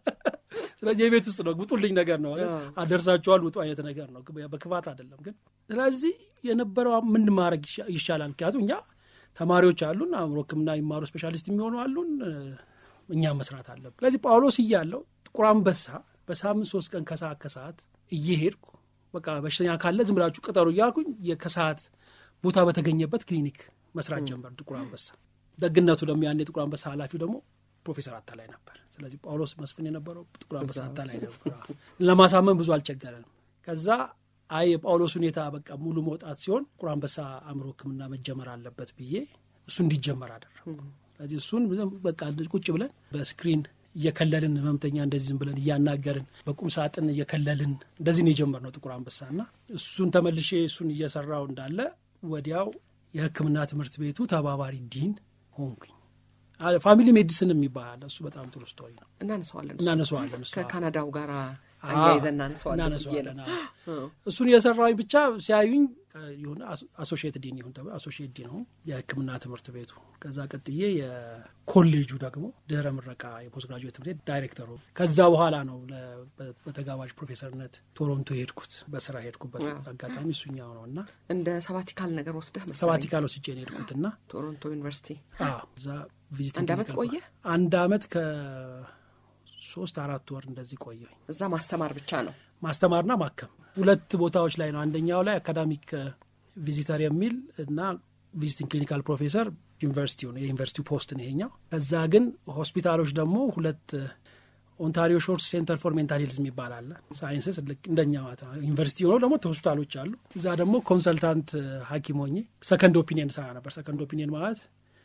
Speaker 3: ስለዚህ የቤት ውስጥ ነው ውጡልኝ ነገር ነው አደርሳቸዋል ውጡ አይነት ነገር ነው በክፋት አይደለም ግን ስለዚህ የነበረው ምን ማድረግ ይሻላል ምክንያቱም እኛ ተማሪዎች አሉን አእምሮ ህክምና ይማሩ ስፔሻሊስት የሚሆኑ አሉን እኛ መስራት አለብን ስለዚህ ጳውሎስ ይያለው ጥቁር አንበሳ በሳምንት ሶስት ቀን ከሰዓት ከሰዓት እየሄድኩ በቃ በሽተኛ ካለ ዝም ብላችሁ ቅጠሩ እያልኩኝ የከሰዓት ቦታ በተገኘበት ክሊኒክ መስራት ጀመር ጥቁር አንበሳ ደግነቱ ደግሞ ያን ጥቁር አንበሳ ኃላፊው ደግሞ ፕሮፌሰር አታላይ ነበር ስለዚህ ጳውሎስ መስፍን የነበረው ጥቁር አንበሳ አታላይ ነበር ለማሳመን ብዙ አልቸገረንም ከዛ አይ የጳውሎስ ሁኔታ በቃ ሙሉ መውጣት ሲሆን ጥቁር አንበሳ አእምሮ ህክምና መጀመር አለበት ብዬ እሱ እንዲጀመር አደረኩ ስለዚህ እሱን በቃ ቁጭ ብለን በስክሪን እየከለልን ህመምተኛ እንደዚህ ዝም ብለን እያናገርን በቁም ሳጥን እየከለልን እንደዚህ ነው የጀመርነው ጥቁር አንበሳና እሱን ተመልሼ እሱን እየሰራው እንዳለ ወዲያው የህክምና ትምህርት ቤቱ ተባባሪ ዲን ሆንኩኝ ፋሚሊ ሜዲሲን የሚባል እሱ በጣም ጥሩ ስቶሪ ነው
Speaker 2: እናነሳዋለን
Speaker 3: እናነሳዋለን
Speaker 2: ከካናዳው ጋር አያይዘና
Speaker 3: እናነሳዋለን እሱን የሰራው ብቻ ሲያዩኝ ይሁን አሶሺየት ዲን ይሁን ተባለ አሶሺየት ዲን ነው የህክምና ትምህርት ቤቱ ከዛ ቀጥዬ የኮሌጁ ደግሞ ድህረ ምረቃ የፖስት ግራጁዌት ትምህርት ዳይሬክተሩ ከዛ በኋላ ነው በተጋባዥ ፕሮፌሰርነት ቶሮንቶ ሄድኩት በስራ ሄድኩበት አጋጣሚ እሱኛው ነውና
Speaker 2: እንደ ሳባቲካል ነገር ወስደህ መሰለኝ
Speaker 3: ሳባቲካል ወስጄ ነው ሄድኩትና
Speaker 2: ቶሮንቶ ዩኒቨርሲቲ
Speaker 3: አዎ እዛ ቪዚት
Speaker 2: አንድ አመት ቆየ
Speaker 3: አንድ አመት ከ ሶስት አራት ወር እንደዚህ ቆየኝ
Speaker 2: እዛ ማስተማር ብቻ ነው
Speaker 3: ማስተማርና ማከም ሁለት ቦታዎች ላይ ነው አንደኛው ላይ አካዳሚክ ቪዚተር የሚል እና ቪዚቲንግ ክሊኒካል ፕሮፌሰር ዩኒቨርሲቲው ነው የዩኒቨርሲቲው ፖስት ነው ይሄኛው ከዛ ግን ሆስፒታሎች ደግሞ ሁለት ኦንታሪዮ ሾርት ሴንተር ፎር ሜንታል ሄልዝ የሚባል ሳይንስስ እንደኛ ማለት ነው ዩኒቨርሲቲ ሆኖ ደግሞ ሆስፒታሎች አሉ እዛ ደግሞ ኮንሰልታንት ሐኪም ሆኜ ሰከንድ ኦፒኒየን ሰራ ነበር ሰከንድ ኦፒኒየን ማለት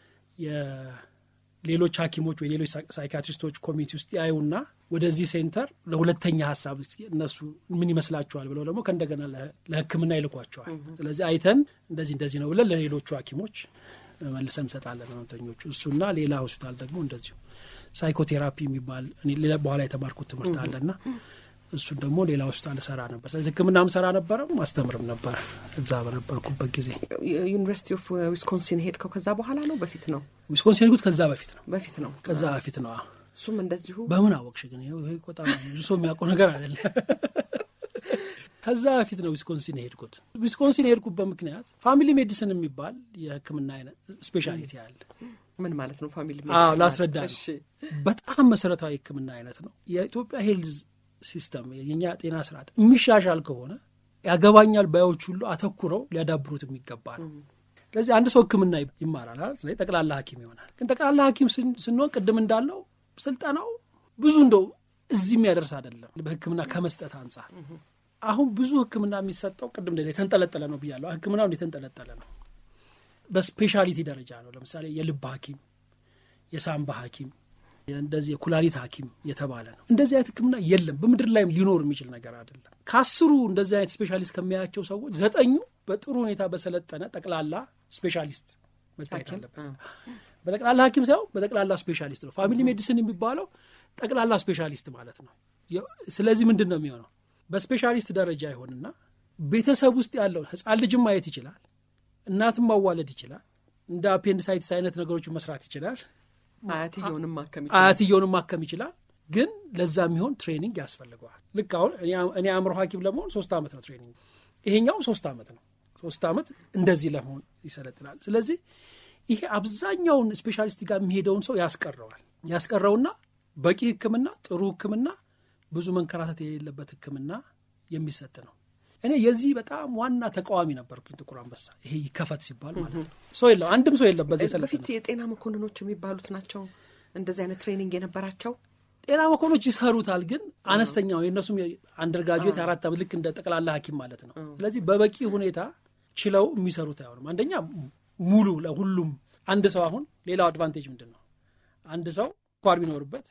Speaker 3: የሌሎች ሐኪሞች ወይ ሌሎች ሳይካትሪስቶች ኮሚቴ ውስጥ ያዩና ወደዚህ ሴንተር ለሁለተኛ ሐሳብ እነሱ ምን ይመስላችኋል ብለው ደግሞ ከእንደገና ለህክምና ይልኳቸዋል ስለዚህ አይተን እንደዚህ እንደዚህ ነው ብለን ለሌሎቹ ሐኪሞች መልሰን እንሰጣለን ለመምተኞቹ እሱና ሌላ ሆስፒታል ደግሞ እንደዚሁ ሳይኮቴራፒ የሚባል እኔ ሌላ በኋላ የተማርኩት ትምህርት አለና እሱ ደግሞ ሌላ ሆስፒታል ሰራ ነበር ስለዚህ ህክምናም ሰራ ነበር ማስተምርም ነበር እዛ በነበርኩበት ጊዜ
Speaker 2: ዩኒቨርሲቲ ኦፍ ዊስኮንሲን ሄድከው ከዛ በኋላ ነው በፊት ነው
Speaker 3: ዊስኮንሲን ሄድኩት ከዛ በፊት ነው
Speaker 2: በፊት ነው
Speaker 3: ከዛ በፊት ነው
Speaker 2: እሱም እንደዚሁ
Speaker 3: በምን አወቅሽ ግን ይሄ ቆጣም ብዙ ሰው የሚያውቀው ነገር አይደለም ከዛ ፊት ነው ዊስኮንሲን ሄድኩት ዊስኮንሲን ሄድኩበት ምክንያት ፋሚሊ ሜዲሲን የሚባል የህክምና አይነት ስፔሻሊቲ አለ
Speaker 2: ምን ማለት ነው ፋሚሊ ሜዲሲን
Speaker 3: አዎ ላስረዳ እሺ በጣም መሰረታዊ ህክምና አይነት ነው የኢትዮጵያ ሄልዝ ሲስተም የኛ ጤና ስርዓት የሚሻሻል ከሆነ ያገባኛል ባዮች ሁሉ አተኩረው ሊያዳብሩት የሚገባ ነው ስለዚህ አንድ ሰው ህክምና ይማራል አይደል ስለዚህ ጠቅላላ ሐኪም ይሆናል ግን ጠቅላላ ሐኪም ስንሆን ቅድም እንዳልነው ስልጣናው ብዙ እንደው እዚህ የሚያደርስ አይደለም በህክምና ከመስጠት አንፃር አሁን ብዙ ህክምና የሚሰጠው ቅድም እንደዚህ የተንጠለጠለ ነው ብያለሁ ህክምናው የተንጠለጠለ ነው በስፔሻሊቲ ደረጃ ነው ለምሳሌ የልብ ሐኪም የሳምባ ሐኪም እንደዚህ የኩላሊት ሐኪም የተባለ ነው እንደዚህ አይነት ህክምና የለም በመድር ላይም ሊኖር የሚችል ነገር አይደለም ከአስሩ እንደዚህ አይነት ስፔሻሊስት ከሚያያቸው ሰዎች ዘጠኙ በጥሩ ሁኔታ በሰለጠነ ጠቅላላ ስፔሻሊስት መታየት አለበት በጠቅላላ ሐኪም ሳይሆን በጠቅላላ ስፔሻሊስት ነው ፋሚሊ ሜዲሲን የሚባለው ጠቅላላ ስፔሻሊስት ማለት ነው ስለዚህ ምንድነው የሚሆነው በስፔሻሊስት ደረጃ ይሆንና ቤተሰብ ውስጥ ያለው ህፃን ልጅም ማየት ይችላል እናትም ማዋለድ ይችላል እንደ አፔንዲሳይቲስ አይነት ነገሮችን መስራት ይችላል
Speaker 2: አያትየውንም ማከም ይችላል
Speaker 3: አያትየውንም ማከም ይችላል ግን ለዛ የሚሆን ትሬኒንግ ያስፈልገዋል ልክ አሁን እኔ አእምሮ ሐኪም ለመሆን ሶስት አመት ነው ትሬኒንግ ይሄኛው ሶስት አመት ነው ሶስት አመት እንደዚህ ለመሆን ይሰለጥናል ስለዚህ ይሄ አብዛኛውን ስፔሻሊስት ጋር የሚሄደውን ሰው ያስቀረዋል ያስቀረውና በቂ ህክምና ጥሩ ህክምና ብዙ መንከራተት የሌለበት ህክምና የሚሰጥ ነው እኔ የዚህ በጣም ዋና ተቃዋሚ ነበርኩኝ ጥቁር አንበሳ ይሄ ይከፈት ሲባል ማለት ነው ሰው የለም አንድም ሰው የለም በዚህ ሰለፈ
Speaker 2: በፊት የጤና መኮንኖች የሚባሉት ናቸው እንደዚህ አይነት ትሬኒንግ የነበራቸው
Speaker 3: ጤና መኮንኖች ይሰሩታል ግን አነስተኛው የነሱም አንደርግራጁዌት አራት አመት ልክ እንደ ጠቅላላ ሐኪም ማለት ነው ስለዚህ በበቂ ሁኔታ ችለው የሚሰሩት አይሆንም አንደኛ ሙሉ ለሁሉም አንድ ሰው አሁን ሌላው አድቫንቴጅ ምንድነው አንድ ሰው ኳር ቢኖርበት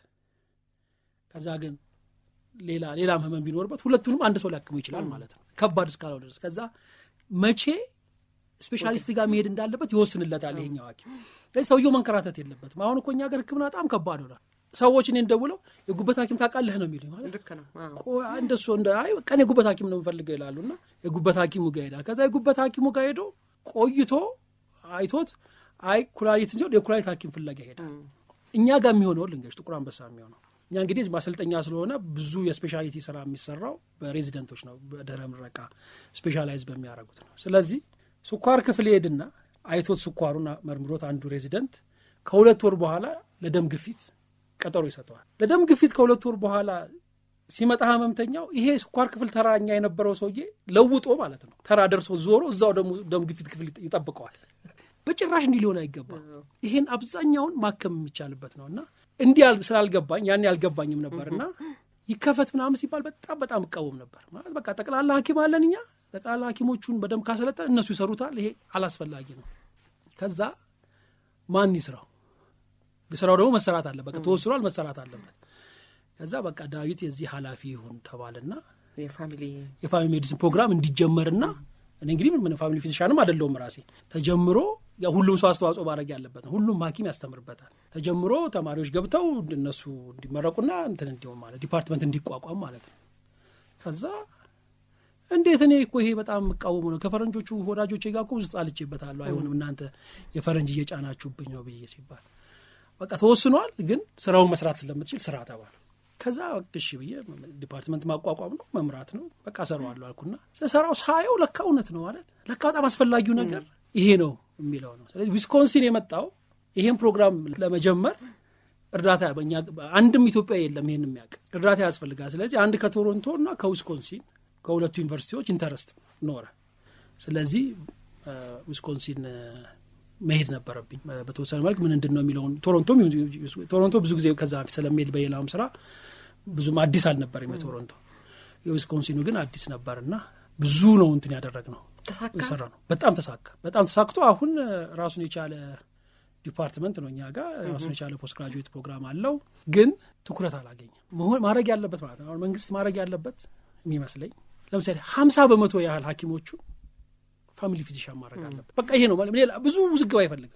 Speaker 3: ከዛ ግን ሌላ ሌላ ህመም ቢኖርበት ሁለቱንም አንድ ሰው ሊያክሙ ይችላል ማለት ነው ከባድ እስካለው ድረስ ከዛ መቼ ስፔሻሊስት ጋር መሄድ እንዳለበት ይወስንለታል ይሄኛው ሐኪም ለዚህ ሰውየው መንከራተት የለበትም አሁን እኮ እኛ ጋር ህክምና በጣም ከባድ ነው ሰዎች እኔን ደውለው የጉበት ሐኪም ታውቃለህ ነው የሚሉኝ ማለት
Speaker 2: ልክ ነው
Speaker 3: አዎ እንደሱ እንደ አይ በቃ እኔ የጉበት ሐኪም ነው የምፈልገው ይላሉና የጉበት ሐኪሙ ጋር ይሄዳል ከዛ የጉበት ሐኪሙ ጋር ሄዶ ቆይቶ አይቶት አይ ኩላሊት እንጂ የኩላሊት ሐኪም ፍለጋ ይሄዳል እኛ ጋር የሚሆነው ልንገርሽ ጥቁር አንበሳ የሚሆነው እኛ እንግዲህ ማሰልጠኛ ስለሆነ ብዙ የስፔሻሊቲ ስራ የሚሰራው በሬዚደንቶች ነው በደረ ምረቃ ስፔሻላይዝ በሚያደርጉት ነው ስለዚህ ስኳር ክፍል ሄድና አይቶት ስኳሩና መርምሮት አንዱ ሬዚደንት ከሁለት ወር በኋላ ለደም ግፊት ቀጠሮ ይሰጠዋል ለደም ግፊት ከሁለት ወር በኋላ ሲመጣ ህመምተኛው ይሄ ስኳር ክፍል ተራኛ የነበረው ሰውዬ ለውጦ ማለት ነው ተራ ደርሶ ዞሮ እዛው ደም ደም ግፊት ክፍል ይጠብቀዋል በጭራሽ እንዲህ ሊሆን አይገባም ይሄን አብዛኛውን ማከም የሚቻልበት ነውና እንዲህ ስላልገባኝ ያን ያልገባኝም ነበርና ይከፈት ምናምን ሲባል በጣም በጣም እቃወም ነበር ማለት በቃ ጠቅላላ ሐኪም አለንኛ ጠቅላላ ሐኪሞቹን በደም ካሰለጠ እነሱ ይሰሩታል ይሄ አላስፈላጊ ነው ከዛ ማን ይስራው ስራው ደግሞ መሰራት አለበት ተወስኗል መሰራት አለበት ከዛ በቃ ዳዊት የዚህ ኃላፊ ይሁን ተባለና
Speaker 2: የፋሚሊ
Speaker 3: የፋሚሊ ሜዲሲን ፕሮግራም እንዲጀመርና እኔ እንግዲህ ምን ፋሚሊ ፊዚሻንም አይደለም ራሴ ተጀምሮ ያ ሁሉም ሰው አስተዋጽኦ ማድረግ ያለበት ሁሉም ሐኪም ያስተምርበታል ተጀምሮ ተማሪዎች ገብተው እነሱ እንዲመረቁና እንትን እንዲሆን ማለት ዲፓርትመንት እንዲቋቋም ማለት ነው ከዛ እንዴት እኔ እኮ ይሄ በጣም መቃወሙ ነው ከፈረንጆቹ ወዳጆቼ ጋር እኮ ጻልቼበታለሁ አይሆንም እናንተ የፈረንጅ እየጫናችሁብኝ ነው ብዬ ሲባል በቃ ተወስኗል ግን ስራውን መስራት ስለምትችል ስራ ተባለ ከዛ እሺ ብዬ ዲፓርትመንት ማቋቋም ነው መምራት ነው በቃ ሰራዋለሁ አልኩና ሰራው ሳየው ለካ እውነት ነው ማለት ለካ በጣም አስፈላጊው ነገር ይሄ ነው የሚለው ነው ስለዚህ ዊስኮንሲን የመጣው ይሄን ፕሮግራም ለመጀመር እርዳታ በእኛ አንድም ኢትዮጵያ የለም ይሄን የሚያውቅ እርዳታ ያስፈልጋል ስለዚህ አንድ ከቶሮንቶና ከዊስኮንሲን ከሁለቱ ዩኒቨርሲቲዎች ኢንተረስት ኖረ ስለዚህ ዊስኮንሲን መሄድ ነበረብኝ በተወሰነ መልኩ ምን እንደነው የሚለው ቶሮንቶ ቶሮንቶ ብዙ ጊዜ ከዛ ስለሚሄድ በየላም ስራ ብዙም አዲስ አልነበረም የቶሮንቶ የዊስኮንሲኑ ግን አዲስ ነበርና ብዙ ነው እንትን ያደረግነው
Speaker 2: ተሳካ
Speaker 3: ነው በጣም ተሳካ በጣም ተሳክቶ አሁን ራሱን የቻለ ዲፓርትመንት ነው እኛ ጋር ራሱን የቻለ ፖስት ግራጁዌት ፕሮግራም አለው ግን ትኩረት አላገኘም ማድረግ ያለበት ማለት ነው መንግስት ማድረግ ያለበት የሚመስለኝ ለምሳሌ ሀምሳ በመቶ ያህል ሐኪሞቹ ፋሚሊ ፊዚሻን ማድረግ አለበት በቃ ይሄ ነው ማለት ሌላ ብዙ ውዝግብ አይፈልግም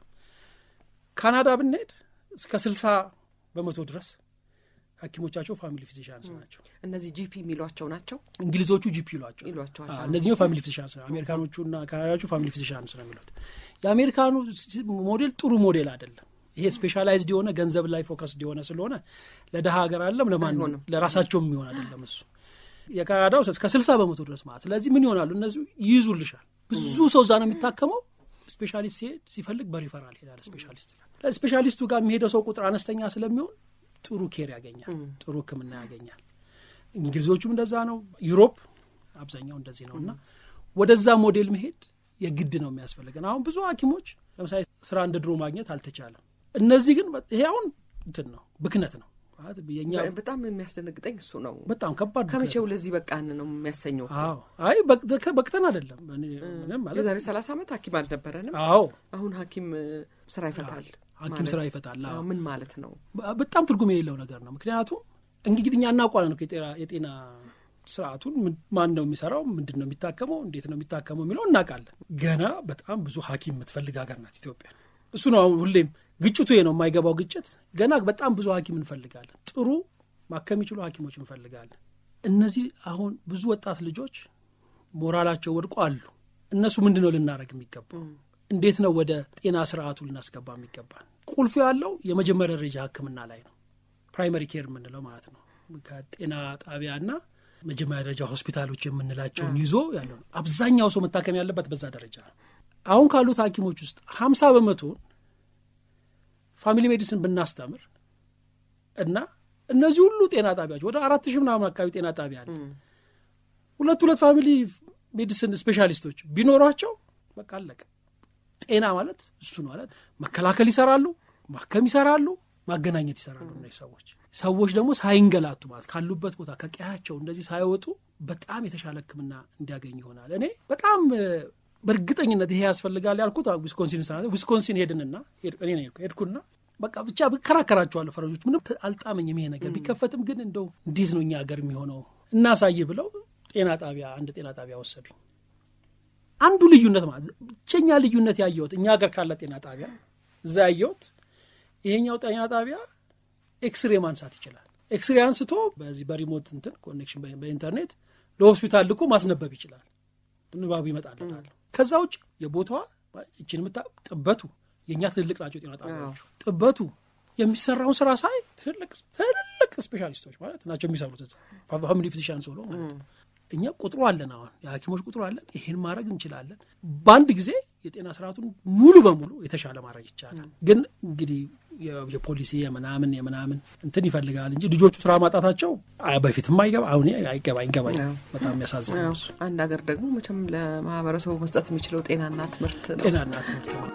Speaker 3: ካናዳ ብንሄድ እስከ ስልሳ በመቶ ድረስ ሐኪሞቻቸው ፋሚሊ ፊዚሻንስ ናቸው
Speaker 2: እነዚህ ጂፒ የሚሏቸው ናቸው
Speaker 3: እንግሊዞቹ ጂፒ ይሏቸው
Speaker 2: ይሏቸው
Speaker 3: እነዚህ ነው ፋሚሊ ፊዚሻንስ አሜሪካኖቹና ካናዳዎቹ ፋሚሊ ፊዚሻንስ ነው የሚሉት የአሜሪካኑ ሞዴል ጥሩ ሞዴል አይደለም ይሄ ስፔሻላይዝድ የሆነ ገንዘብ ላይ ፎከስድ የሆነ ስለሆነ ለደሃ ሀገር አይደለም ለማን ለራሳቸው የሚሆን አይደለም እሱ የካናዳው እስከ ስልሳ በመቶ ድረስ ማለት ስለዚህ ምን ይሆናሉ እነዚህ ይይዙልሻል ብዙ ሰው ዛ ነው የሚታከመው ስፔሻሊስት ሲፈልግ በሪፈራል ሄዳለ ስፔሻሊስት ጋር ስፔሻሊስቱ ጋር የሚሄደው ሰው ቁጥር አነስተኛ ስለሚሆን ጥሩ ኬር ያገኛል ጥሩ ህክምና ያገኛል እንግሊዞቹም እንደዛ ነው ዩሮፕ አብዛኛው እንደዚህ ነውና ወደዛ ሞዴል መሄድ የግድ ነው የሚያስፈልገን አሁን ብዙ ሐኪሞች ለምሳሌ ስራ እንደድሮ ማግኘት አልተቻለም እነዚህ ግን ይሄ አሁን እንትን ነው ብክነት ነው ማለት በእኛ
Speaker 2: በጣም የሚያስደነግጠኝ እሱ ነው
Speaker 3: በጣም ከባድ
Speaker 2: ከመቼው ለዚህ በቃን ነው የሚያሰኘው
Speaker 3: አዎ አይ በቅተን አይደለም ምንም ማለት
Speaker 2: የዛሬ ሰላሳ አመት ሐኪም አልነበረንም
Speaker 3: አዎ
Speaker 2: አሁን ሐኪም ስራ ይፈታል
Speaker 3: ሐኪም ስራ ይፈታል
Speaker 2: አዎ ምን ማለት ነው
Speaker 3: በጣም ትርጉም የሌለው ነገር ነው ምክንያቱም እንግዲህ እኛ እናውቃለን ነው የጤና የጤና ስርዓቱን ማን ነው የሚሰራው ምንድነው የሚታከመው እንዴት ነው የሚታከመው የሚለው እናውቃለን ገና በጣም ብዙ ሐኪም የምትፈልግ ሀገር ናት ኢትዮጵያ እሱ ነው ሁሌም ግጭቱ ነው የማይገባው ግጭት ገና በጣም ብዙ ሐኪም እንፈልጋለን ጥሩ ማከም ይችላሉ ሐኪሞች እንፈልጋለን እነዚህ አሁን ብዙ ወጣት ልጆች ሞራላቸው ወድቆ አሉ እነሱ ምንድነው ልናረግ የሚገባው እንዴት ነው ወደ ጤና ስርዓቱ ልናስገባ የሚገባው ቁልፉ ያለው የመጀመሪያ ደረጃ ህክምና ላይ ነው ፕራይመሪ ኬር የምንለው ማለት ነው ከጤና ጣቢያና መጀመሪያ ደረጃ ሆስፒታሎች የምንላቸውን ይዞ ያለው አብዛኛው ሰው መታከም ያለበት በዛ ደረጃ አሁን ካሉት ሐኪሞች ውስጥ ሀምሳ በመቶ ፋሚሊ ሜዲሲን ብናስተምር እና እነዚህ ሁሉ ጤና ጣቢያዎች ወደ አራት ሺህ ምናምን አካባቢ ጤና ጣቢያ አለ ሁለት ሁለት ፋሚሊ ሜዲሲን ስፔሻሊስቶች ቢኖራቸው በቃ አለቀ ጤና ማለት እሱ ነው ማለት መከላከል ይሰራሉ ማከም ይሰራሉ ማገናኘት ይሰራሉ እነዚህ ሰዎች ሰዎች ደግሞ ሳይንገላቱ ማለት ካሉበት ቦታ ከቀያቸው እንደዚህ ሳይወጡ በጣም የተሻለ ህክምና እንዲያገኙ ይሆናል እኔ በጣም በርግጠኝነት ይሄ ያስፈልጋል ያልኩት ዊስኮንሲን ሳይሆን ዊስኮንሲን ሄድንና እኔ ነኝ ሄድኩና በቃ ብቻ ከራከራቸዋለሁ ፈረንጆች ምንም አልጣመኝም ይሄ ነገር ቢከፈትም ግን እንደው እንዴት ነው እኛ ሀገር የሚሆነው እናሳይ ብለው ጤና ጣቢያ አንድ ጤና ጣቢያ ወሰዱኝ አንዱ ልዩነት ማለት ብቸኛ ልዩነት ያየሁት እኛ ሀገር ካለ ጤና ጣቢያ እዛ ያየሁት ይሄኛው ጤና ጣቢያ ኤክስሬ ማንሳት ይችላል ኤክስሬ አንስቶ በዚህ በሪሞት እንትን ኮኔክሽን በኢንተርኔት ለሆስፒታል ልኮ ማስነበብ ይችላል ንባቡ ይመጣልታል ከዛውጭ የቦታዋ እቺን ምታ ጥበቱ የኛ ትልልቅ ናቸው ጤና ጣቢያዎች ጥበቱ የሚሰራው ስራ ሳይ ትልልቅ ትልልቅ ስፔሻሊስቶች ማለት ናቸው የሚሰሩት እዛ ፋሚሊ ፊዚሻንስ ሆኖ ማለት እኛ ቁጥሩ አለን አሁን የሐኪሞች ቁጥሩ አለን ይሄን ማድረግ እንችላለን በአንድ ጊዜ የጤና ስርዓቱን ሙሉ በሙሉ የተሻለ ማድረግ ይቻላል ግን እንግዲህ የፖሊሲ የምናምን የምናምን እንትን ይፈልጋል እንጂ ልጆቹ ስራ ማጣታቸው በፊትም አይገባ አሁን አይገባ አይገባ በጣም የሚያሳዝነው
Speaker 2: አንድ ሀገር ደግሞ መቼም ለማህበረሰቡ መስጠት የሚችለው ጤናና ትምህርት ነው
Speaker 3: ጤናና ትምህርት ነው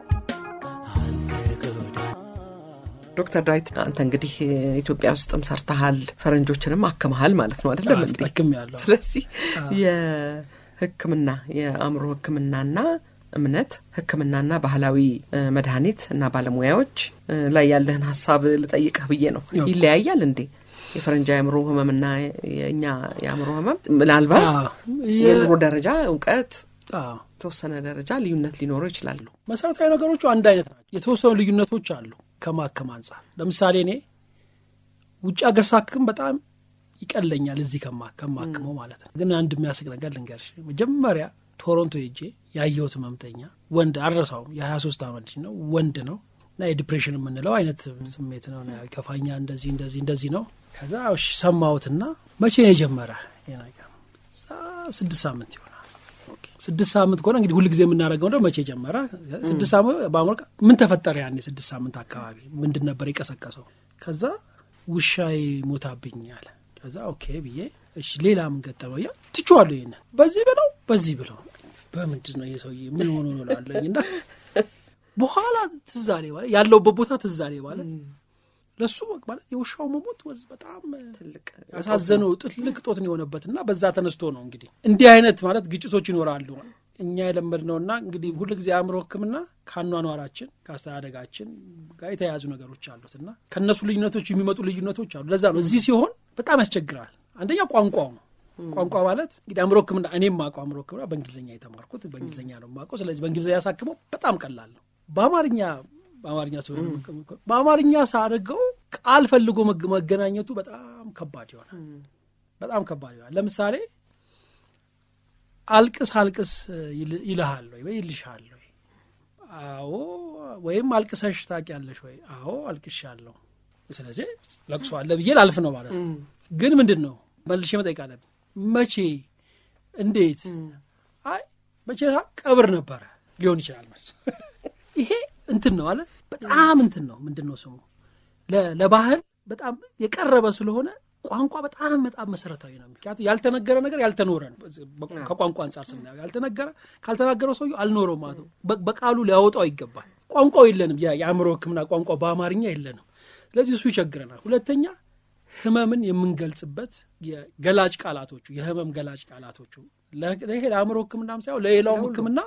Speaker 2: ዶክተር ዳዊት አንተ እንግዲህ ኢትዮጵያ ውስጥም ሰርተሃል ፈረንጆችንም አከመሃል ማለት ነው አይደል እንዴ
Speaker 3: አከም ያለው
Speaker 2: ስለዚህ የህክምና የአእምሮ ህክምናና እምነት ህክምናና ባህላዊ መድኃኒት እና ባለሙያዎች ላይ ያለህን ሐሳብ ልጠይቅህ ብዬ ነው ይለያያል እንዴ የፈረንጅ አእምሮ ህመምና የኛ የአእምሮ ህመም ምናልባት የኑሮ ደረጃ ዕውቀት ተወሰነ ደረጃ ልዩነት ሊኖረው ይችላል
Speaker 3: መሰረታዊ ነገሮች አንድ አይነት ናቸው የተወሰኑ ልዩነቶች አሉ ከማከም አንፃር ለምሳሌ እኔ ውጭ ሀገር ሳክም በጣም ይቀለኛል እዚህ ከማከመው ማለት ነው ግን አንድ የሚያስቅ ነገር ልንገርሽ መጀመሪያ ቶሮንቶ ሄጄ ያየሁት ህመምተኛ ወንድ አረሳውም የ23 አመት ነው ወንድ ነው እና የዲፕሬሽን የምንለው አይነት ስሜት ነው ከፋኛ እንደዚህ እንደዚህ እንደዚህ ነው ከዛ እሺ ሰማሁትና መቼ ነው የጀመረ የናጋ ስድስት ሳምንት ይሆናል ኦኬ ስድስት ሳምንት ከሆነ እንግዲህ ሁሉ ጊዜ የምናደርገው ነው መቼ ጀመረ ስድስት ሳምንት በአሜሪካ ምን ተፈጠረ ያኔ ስድስት ሳምንት አካባቢ ምንድን ነበር የቀሰቀሰው ከዛ ውሻይ ሞታብኝ አለ ከዛ ኦኬ ብዬ እሺ ሌላ ምን ገጠመው ያ ትቹዋለሁ ይሄን በዚህ ብለው በዚህ ብለው በምንድን ነው የሰውዬ ምን ሆኖ ነው ላለኝና በኋላ ትዛሬ ማለት ያለው በቦታ ትዛሬ ማለት ለሱ ማለት የውሻው መሞት ወዝ በጣም ትልቅ አሳዘነው ትልቅ ጦት ነው የሆነበትና በዛ ተነስቶ ነው እንግዲህ እንዲህ አይነት ማለት ግጭቶች ይኖራሉ እኛ የለመድነውና እንግዲህ ሁሉ ጊዜ አእምሮ ህክምና ካኗኗራችን ካስተዳደጋችን ጋር የተያያዙ ነገሮች አሉትና ከነሱ ልዩነቶች የሚመጡ ልዩነቶች አሉ ለዛ ነው እዚህ ሲሆን በጣም ያስቸግራል አንደኛ ቋንቋው ነው ቋንቋ ማለት እንግዲህ አእምሮ ህክምና እኔም ማቋ አእምሮ ህክምና በእንግሊዘኛ የተማርኩት በእንግሊዘኛ ነው ማቋ ስለዚህ በእንግሊዘኛ ያሳክመው በጣም ቀላል ነው በአማርኛ በአማርኛ ሰው በአማርኛ ሳደርገው ቃል ፈልጎ መገናኘቱ በጣም ከባድ ይሆናል በጣም ከባድ ይሆናል ለምሳሌ አልቅስ አልቅስ ይልሃል ወይ ይልሻል ወይ አዎ ወይም አልቅሰሽ ታውቂያለሽ ወይ አዎ አልቅሻለሁ ስለዚህ ለቅሶ አለ ብዬ ላልፍ ነው ማለት ነው ግን ምንድነው መልሼ መጠየቅ አለብኝ መቼ እንዴት አይ መቼ ቀብር ነበር ሊሆን ይችላል ማለት ይሄ እንትን ነው ማለት በጣም እንትን ነው ምንድነው ስሙ ለባህል በጣም የቀረበ ስለሆነ ቋንቋ በጣም በጣም መሰረታዊ ነው ምክንያቱም ያልተነገረ ነገር ያልተኖረ ነው ከቋንቋ አንፃር ስናየው ያልተነገረ ካልተናገረው ሰው አልኖረው ማለት በቃሉ ሊያወጣው ይገባል ቋንቋው የለንም የአእምሮ ህክምና ቋንቋ በአማርኛ የለንም ስለዚህ እሱ ይቸግረናል ሁለተኛ ህመምን የምንገልጽበት የገላጭ ቃላቶቹ የህመም ገላጭ ቃላቶቹ ለይሄ ለአእምሮ ህክምናም ሳይሆን ለሌላው ህክምና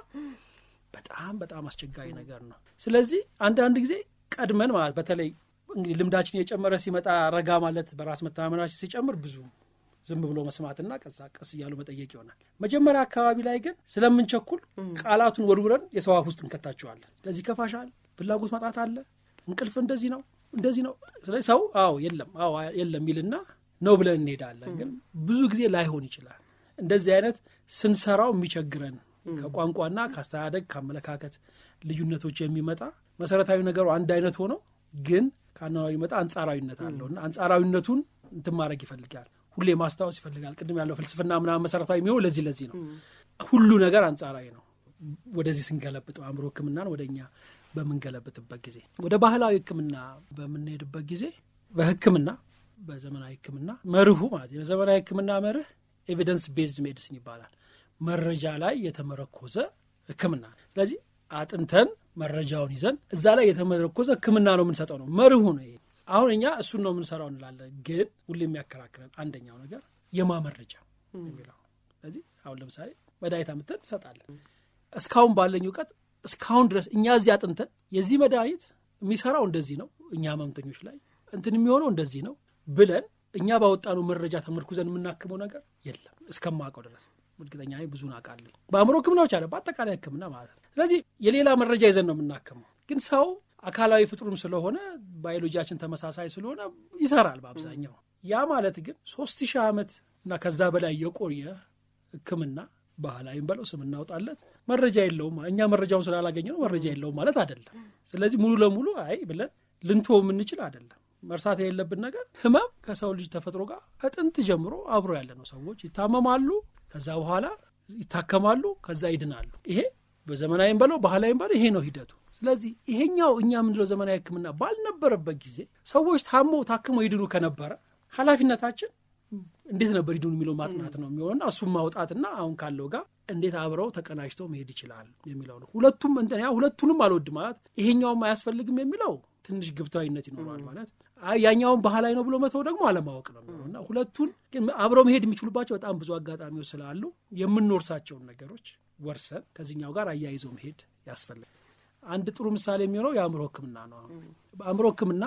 Speaker 3: በጣም በጣም አስቸጋሪ ነገር ነው ስለዚህ አንድ አንድ ጊዜ ቀድመን ማለት በተለይ እንግዲህ ልምዳችን የጨመረ ሲመጣ ረጋ ማለት በራስ መተማመናችን ሲጨምር ብዙ ዝም ብሎ መስማትና ቀሳቀስ ይያሉ መጠየቅ ይሆናል መጀመሪያ አካባቢ ላይ ግን ስለምንቸኩል ቃላቱን ወርውረን የሰው አፍ ውስጥ እንከታቸዋለን ስለዚህ ከፋሻል ፍላጎት ማጣት አለ እንቅልፍ እንደዚህ ነው እንደዚህ ነው ስለዚህ ሰው አዎ የለም አዎ የለም ይልና ነው ብለን እንሄዳለን ግን ብዙ ጊዜ ላይሆን ይችላል እንደዚህ አይነት ስንሰራው የሚቸግረን ከቋንቋና ከአስተዳደግ ከአመለካከት ልዩነቶች የሚመጣ መሰረታዊ ነገሩ አንድ አይነት ሆኖ ግን ካናው ይመጣ አንጻራዊነት አለውና አንጻራዊነቱን እንትን ማድረግ ይፈልጋል ሁሌ ማስታወስ ይፈልጋል ቅድም ያለው ፍልስፍና ምናምን መሰረታዊ የሚሆነው ለዚህ ለዚህ ነው ሁሉ ነገር አንጻራዊ ነው ወደዚህ ስንገለብጠው አእምሮ ህክምናን ወደኛ በመንገለብጥበት ጊዜ ወደ ባህላዊ ህክምና በመንሄድበት ጊዜ በህክምና በዘመናዊ ህክምና መርሁ ማለት የዘመናዊ ህክምና መርህ ኤቪደንስ ቤዝድ ሜዲሲን ይባላል መረጃ ላይ የተመረኮዘ ህክምና ስለዚህ አጥንተን መረጃውን ይዘን እዛ ላይ የተመረኮዘ ህክምና ነው የምንሰጠው ነው መርሁ ነው ይሄ አሁን እኛ እሱን ነው የምንሰራው እንላለን ግን ሁሉ የሚያከራክረን አንደኛው ነገር የማመረጃ የሚለው ስለዚህ አሁን ለምሳሌ መድኃኒት አምጥተን እንሰጣለን እስካሁን ባለኝ ዕውቀት እስካሁን ድረስ እኛ እዚህ አጥንተን የዚህ መድኃኒት የሚሰራው እንደዚህ ነው እኛ ህመምተኞች ላይ እንትን የሚሆነው እንደዚህ ነው ብለን እኛ ባወጣነው መረጃ ተመርኩዘን የምናክመው ነገር የለም እስከማውቀው ድረስ እርግጠኛ ነኝ ብዙ ናቃለኝ በአእምሮ ህክምናዎች አለ በአጠቃላይ ህክምና ማለት ነው ስለዚህ የሌላ መረጃ ይዘን ነው የምናክመው ግን ሰው አካላዊ ፍጡርም ስለሆነ ባዮሎጂያችን ተመሳሳይ ስለሆነ ይሰራል በአብዛኛው ያ ማለት ግን ሶስት ሺህ ዓመት እና ከዛ በላይ የቆየ ህክምና ባህላዊም በለው ስም እናውጣለት መረጃ የለውም እኛ መረጃውን ስላላገኘነው መረጃ የለውም ማለት አይደለም ስለዚህ ሙሉ ለሙሉ አይ ብለን ልንተው የምንችል አይደለም መርሳት የሌለብን ነገር ህመም ከሰው ልጅ ተፈጥሮ ጋር ከጥንት ጀምሮ አብሮ ያለ ነው ሰዎች ይታመማሉ ከዛ በኋላ ይታከማሉ ከዛ ይድናሉ ይሄ በዘመናዊም በለው ባህላዊም በለው ይሄ ነው ሂደቱ ስለዚህ ይሄኛው እኛ ምንድነው ዘመናዊ ህክምና ባልነበረበት ጊዜ ሰዎች ታመው ታክመው ይድኑ ከነበረ ኃላፊነታችን እንዴት ነበር ይድኑ የሚለው ማጥናት ነው የሚሆነው እሱም ማውጣትና አሁን ካለው ጋር እንዴት አብረው ተቀናጅተው መሄድ ይችላል የሚለው ነው ሁለቱም እንትን ያ ሁለቱንም አልወድ ማለት ይሄኛውም አያስፈልግም የሚለው ትንሽ ግብታዊነት ይኖራል ማለት ያኛውን ባህላዊ ነው ብሎ መተው ደግሞ አለማወቅ ነው እና ሁለቱን ግን አብረው መሄድ የሚችሉባቸው በጣም ብዙ አጋጣሚዎች ስላሉ የምንወርሳቸው ነገሮች ወርሰን ከዚህኛው ጋር አያይዞ መሄድ ያስፈልጋል አንድ ጥሩ ምሳሌ የሚሆነው የአእምሮ ህክምና ነው በአእምሮ ህክምና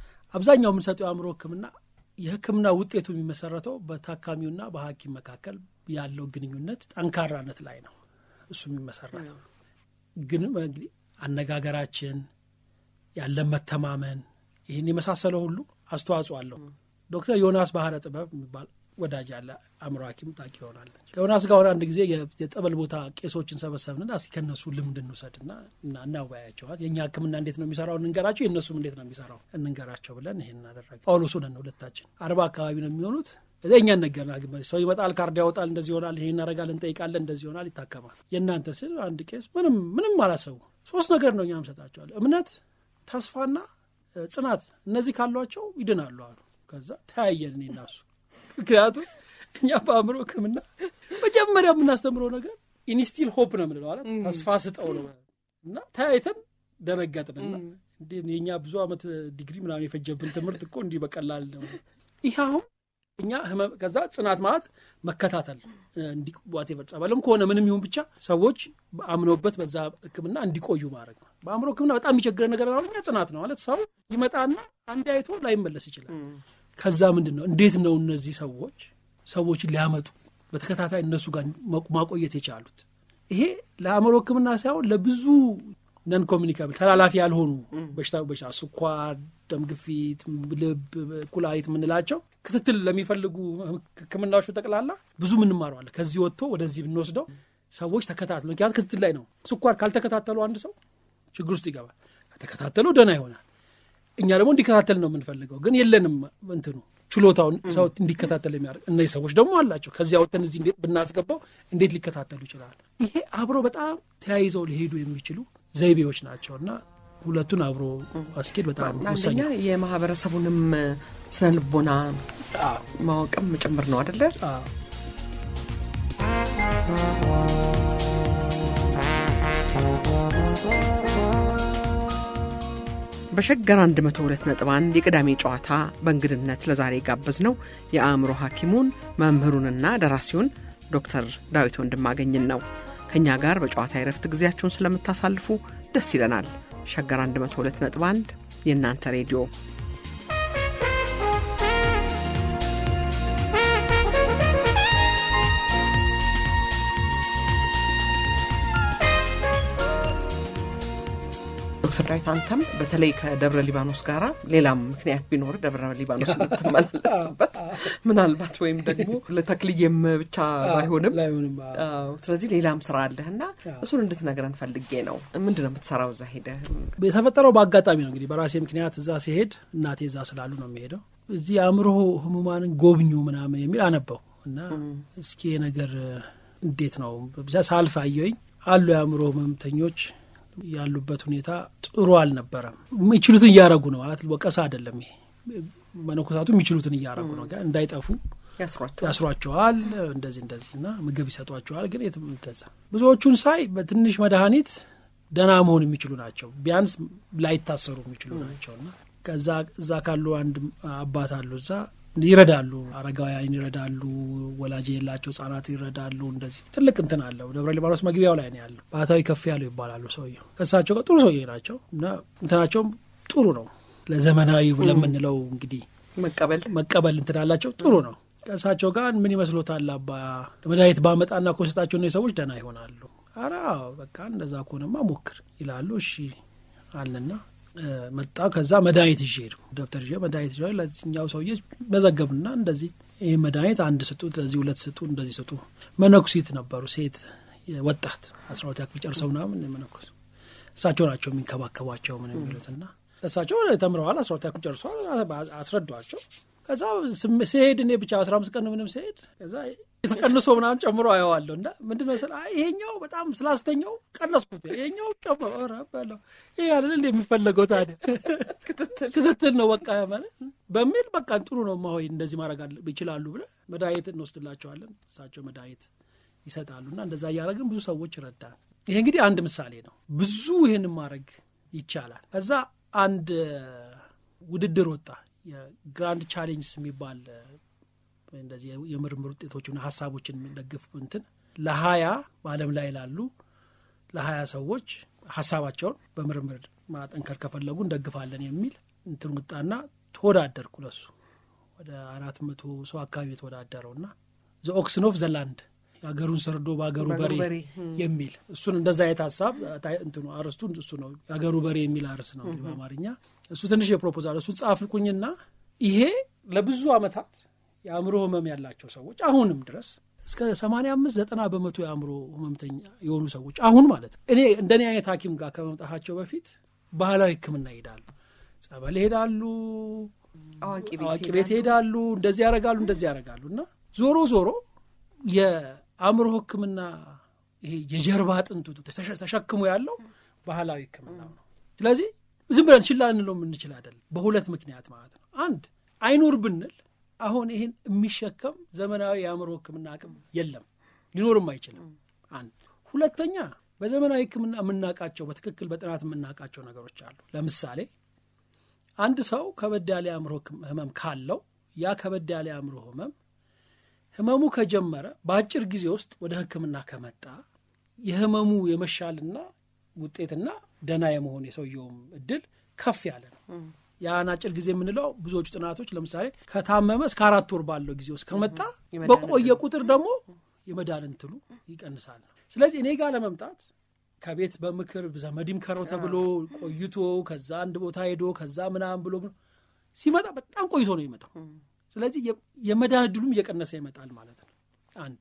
Speaker 3: አብዛኛው የምንሰጠው የአእምሮ ህክምና የህክምና ውጤቱ የሚመሰረተው በታካሚውና በሐኪም መካከል ያለው ግንኙነት ጠንካራነት ላይ ነው እሱ የሚመሰረተው ግን እንግዲህ አነጋገራችን ያለ መተማመን ይሄን የመሳሰለው ሁሉ አስተዋጽኦ አለው ዶክተር ዮናስ ባህረ ጥበብ የሚባል ወዳጅ አለ አእምሮ ሐኪም ታቂ ይሆናል ከዮናስ ጋር አንድ ጊዜ የጠበል ቦታ ቄሶችን ሰበሰብንና እስኪ ከነሱ ልምድ እንውሰድና እና እናወያያቸው የኛ ህክምና እንዴት ነው የሚሰራው እንንገራቸው የነሱም እንዴት ነው የሚሰራው እንንገራቸው ብለን ይሄን አደረገ ጳውሎስን ነው ሁለታችን አርባ አካባቢ ነው የሚሆኑት እኛ ነገርና ሰው ይመጣል ካርድ ያወጣል እንደዚህ ይሆናል ይሄን እናደርጋለን እንጠይቃለን እንደዚህ ይሆናል ይታከማል የናንተ ሲል አንድ ቄስ ምንም ምንም አላሰቡ ሶስት ነገር ነው እኛም ሰጣቸዋል እምነት ተስፋና ጽናት እነዚህ ካሏቸው ይድናሉ አሉ ከዛ ተያየን እኔና እሱ ምክንያቱም እኛ በአእምሮ ህክምና መጀመሪያ የምናስተምረው ነገር ኢንስቲል ሆፕ ነው የምንለው ማለት ተስፋ ስጠው ነው እና ተያይተን ደነገጥንና እንዴ የኛ ብዙ አመት ዲግሪ ምናምን የፈጀብን ትምህርት እኮ እንዲህ በቀላል ነው ይሄው እኛ ከዛ ጽናት ማለት መከታተል እንዲ whatever ጸበልም ከሆነ ምንም ይሁን ብቻ ሰዎች አምነውበት በዛ ህክምና እንዲቆዩ ማድረግ ነው በአእምሮ ህክምና በጣም የሚቸግረን ነገር ነው እኛ ጽናት ነው ማለት ሰው ይመጣና አንድ አይቶ ላይመለስ ይችላል ከዛ ምንድነው እንዴት ነው እነዚህ ሰዎች ሰዎች ሊያመጡ በተከታታይ እነሱ ጋር ማቆየት የቻሉት ይሄ ለአእምሮ ህክምና ሳይሆን ለብዙ ነን ኮሚኒካብል ተላላፊ ያልሆኑ በሽታው በሽታ ስኳር ደም ግፊት ልብ ኩላሊት ምንላቸው ክትትል ለሚፈልጉ ህክምናዎች ተጠቅላላ ብዙ ምን ማረው አለ ከዚህ ወጥቶ ወደዚህ ብንወስደው ሰዎች ተከታተሉ ምክንያት ክትትል ላይ ነው ስኳር ካልተከታተሉ አንድ ሰው ችግር ውስጥ ይገባል ከተከታተለው ደና ይሆናል እኛ ደግሞ እንዲከታተል ነው የምንፈልገው ግን የለንም እንትኑ ችሎታውን ሰው እንዲከታተል የሚያደርግ እነዚህ ሰዎች ደግሞ አላቸው ከዚያ ወጥተን እዚህ እንዴት ብናስገባው እንዴት ሊከታተሉ ይችላል ይሄ አብሮ በጣም ተያይዘው ሊሄዱ የሚችሉ ዘይቤዎች ናቸውና ሁለቱን አብሮ አስኬድ በጣም ወሳኝ
Speaker 2: ነው የማህበረሰቡንም ስነልቦና ማወቅም ጭምር ነው አይደለ
Speaker 3: አዎ
Speaker 2: በሸገር አንድ መቶ ሁለት ነጥብ አንድ የቅዳሜ ጨዋታ በእንግድነት ለዛሬ ጋበዝነው የአእምሮ ሐኪሙን መምህሩንና ደራሲውን ዶክተር ዳዊት ወንድማገኝን ነው ከኛ ጋር በጨዋታ ይረፍት ጊዜያችሁን ስለምታሳልፉ ደስ ይለናል ሸገር አንድ መቶ ሁለት ነጥብ አንድ የእናንተ ሬዲዮ ዶክተር ዳዊት አንተም በተለይ ከደብረ ሊባኖስ ጋራ ሌላም ምክንያት ቢኖር ደብረ ሊባኖስ ተመላለስበት ምናልባት ወይም ደግሞ ለተክሊየም ብቻ ባይሆንም አዎ ስለዚህ ሌላም ስራ አለህና እሱን እንድትነግረን ፈልጌ ነው ምንድነው የምትሰራው እዛ ሄደህ
Speaker 3: በተፈጠረው በአጋጣሚ ነው እንግዲህ በራሴ ምክንያት እዛ ሲሄድ እናቴ እዛ ስላሉ ነው የሚሄደው እዚህ አእምሮ ህሙማንን ጎብኙ ምናምን የሚል አነበው እና እስኪ ነገር እንዴት ነው ብቻ ሳልፍ አየኝ አሉ የአእምሮ ህመምተኞች ያሉበት ሁኔታ ጥሩ አልነበረም የሚችሉትን ያረጉ ነው ማለት ወቀሳ አይደለም ይሄ መነኮሳቱ የሚችሉትን ያረጉ ነው ጋር እንዳይጠፉ
Speaker 2: ያስሯቸው
Speaker 3: ያስሯቸዋል እንደዚህ እንደዚህና ምግብ ይሰጧቸዋል ግን የትም እንደዛ ብዙዎቹን ሳይ በትንሽ መድኃኒት ደና መሆን የሚችሉ ናቸው ቢያንስ ላይታሰሩ የሚችሉ ናቸውና ከዛ እዛ ካሉ አንድ አባት አሉ እዛ ይረዳሉ አረጋውያን ይረዳሉ ወላጅ የላቸው ህጻናት ይረዳሉ እንደዚህ ትልቅ እንትን አለው ደብረ ሊባኖስ መግቢያው ላይ ነው ያለው ባታዊ ከፍ ያለው ይባላሉ ሰውየው ከሳቸው ጋር ጥሩ ሰውዬ ናቸው እና እንትናቸው ጥሩ ነው ለዘመናዊ ለምንለው እንግዲህ
Speaker 2: መቀበል
Speaker 3: መቀበል እንትናላቸው ጥሩ ነው ከሳቸው ጋር ምን ይመስሎታል አባ ለመድኃኒት ባመጣና ኮስታቸው ነው ሰዎች ደና ይሆናሉ አራ በቃ እንደዛ ኮነማ ሞክር ይላሉ እሺ አለና መጣ ከዛ መድኃኒት ይዤ ዶክተር ይዤ መድኃኒት ይዤ ለዚህኛው ሰውዬ መዘገብና እንደዚህ ይሄ መድኃኒት አንድ ስጡ ለዚህ ሁለት ስጡ እንደዚህ ስጡ መነኩሲት ነበሩ ሴት ወጣት አስራ ሁለት ክፍል ጨርሰው ምናምን መነኩስ እሳቸው ናቸው የሚንከባከቧቸው ምን የሚሉትና እሳቸው ተምረዋል አስራ ሁለት ክፍል ጨርሰው አስረዷቸው ከዛ ሲሄድ እኔ ብቻ አስራ አምስት ቀን ምንም ሲሄድ ከዛ የተቀነሰ ምናምን ጨምሮ አየዋለሁና ምንድነው ስለ ይሄኛው በጣም ስላስተኛው ቀነስኩት ይሄኛው ጨምሮ አረባለሁ ይሄ አይደል እንደሚፈልገው ታዲያ ክትትል ክትትል ነው በቃ ማለት በሚል በቃ ጥሩ ነው ማሆይ እንደዚህ ማድረግ ይችላሉ ብለ መድኃኒት እንወስድላቸዋለን እሳቸው መድኃኒት ይሰጣሉና እንደዛ ያያረግን ብዙ ሰዎች ይረዳል ይሄ እንግዲህ አንድ ምሳሌ ነው ብዙ ይሄን ማድረግ ይቻላል ከዛ አንድ ውድድር ወጣ የግራንድ ቻሌንጅስ የሚባል እንደዚህ የምርምር ውጤቶችና ሐሳቦችን የሚደግፍ እንትን ለሀያ በአለም ላይ ላሉ ለሀያ ሰዎች ሐሳባቸውን በምርምር ማጠንከር ከፈለጉ እንደግፋለን የሚል እንትን ወጣና ተወዳደርኩ ለሱ ወደ አራት መቶ ሰው አካባቢ ተወዳደረውና ዘ ኦክስን ኦፍ ዘ ላንድ ያገሩን ሰርዶ ባገሩ በሬ የሚል እሱን እንደዛ የታሳብ እንትኑ አርስቱ እሱ ነው ያገሩ በሬ የሚል አርስ ነው በአማርኛ እሱ ትንሽ የፕሮፖዛል እሱ ጻፍኩኝና ይሄ ለብዙ አመታት የአእምሮ ህመም ያላቸው ሰዎች አሁንም ድረስ እስከ ሰማንያ አምስት ዘጠና በመቶ የአእምሮ ህመምተኛ የሆኑ ሰዎች አሁን ማለት እኔ እንደኔ አይነት ሐኪም ጋር ከመምጣታቸው በፊት ባህላዊ ህክምና ይሄዳሉ ጸበል ይሄዳሉ አዋቂ ቤት ይሄዳሉ እንደዚህ ያረጋሉ እንደዚህ ያረጋሉና ዞሮ ዞሮ የአእምሮ ህክምና ይሄ የጀርባ አጥንቱ ተሸክሞ ያለው ባህላዊ ህክምና ነው ስለዚህ ዝም ብለን ችላን ነው ምን እንችል አይደል በሁለት ምክንያት ማለት ነው አንድ አይኖር ብንል አሁን ይሄን የሚሸከም ዘመናዊ የአእምሮ ህክምና አቅም የለም ሊኖርም አይችልም አንድ ሁለተኛ በዘመናዊ ህክምና የምናቃቸው በትክክል በጥናት የምናቃቸው ነገሮች አሉ ለምሳሌ አንድ ሰው ከበድ ያለ የአእምሮ ህመም ካለው ያ ከበድ ያለ የአእምሮ ህመም ህመሙ ከጀመረ በአጭር ጊዜ ውስጥ ወደ ህክምና ከመጣ የህመሙ የመሻልና ውጤትና ደና የመሆን የሰውየው እድል ከፍ ያለ ነው ያን አጭር ጊዜ የምንለው ብዙዎች ጥናቶች ለምሳሌ ከታመመ እስከ አራት ወር ባለው ጊዜ ውስጥ ከመጣ በቆየ ቁጥር ደግሞ የመዳን እንትኑ ይቀንሳል ስለዚህ እኔ ጋር ለመምጣት ከቤት በምክር ዘመዲም ከረው ተብሎ ቆይቶ ከዛ አንድ ቦታ ሄዶ ከዛ ምናም ብሎ ሲመጣ በጣም ቆይቶ ነው ይመጣው ስለዚህ የመዳን እድሉም እየቀነሰ ይመጣል ማለት ነው አንድ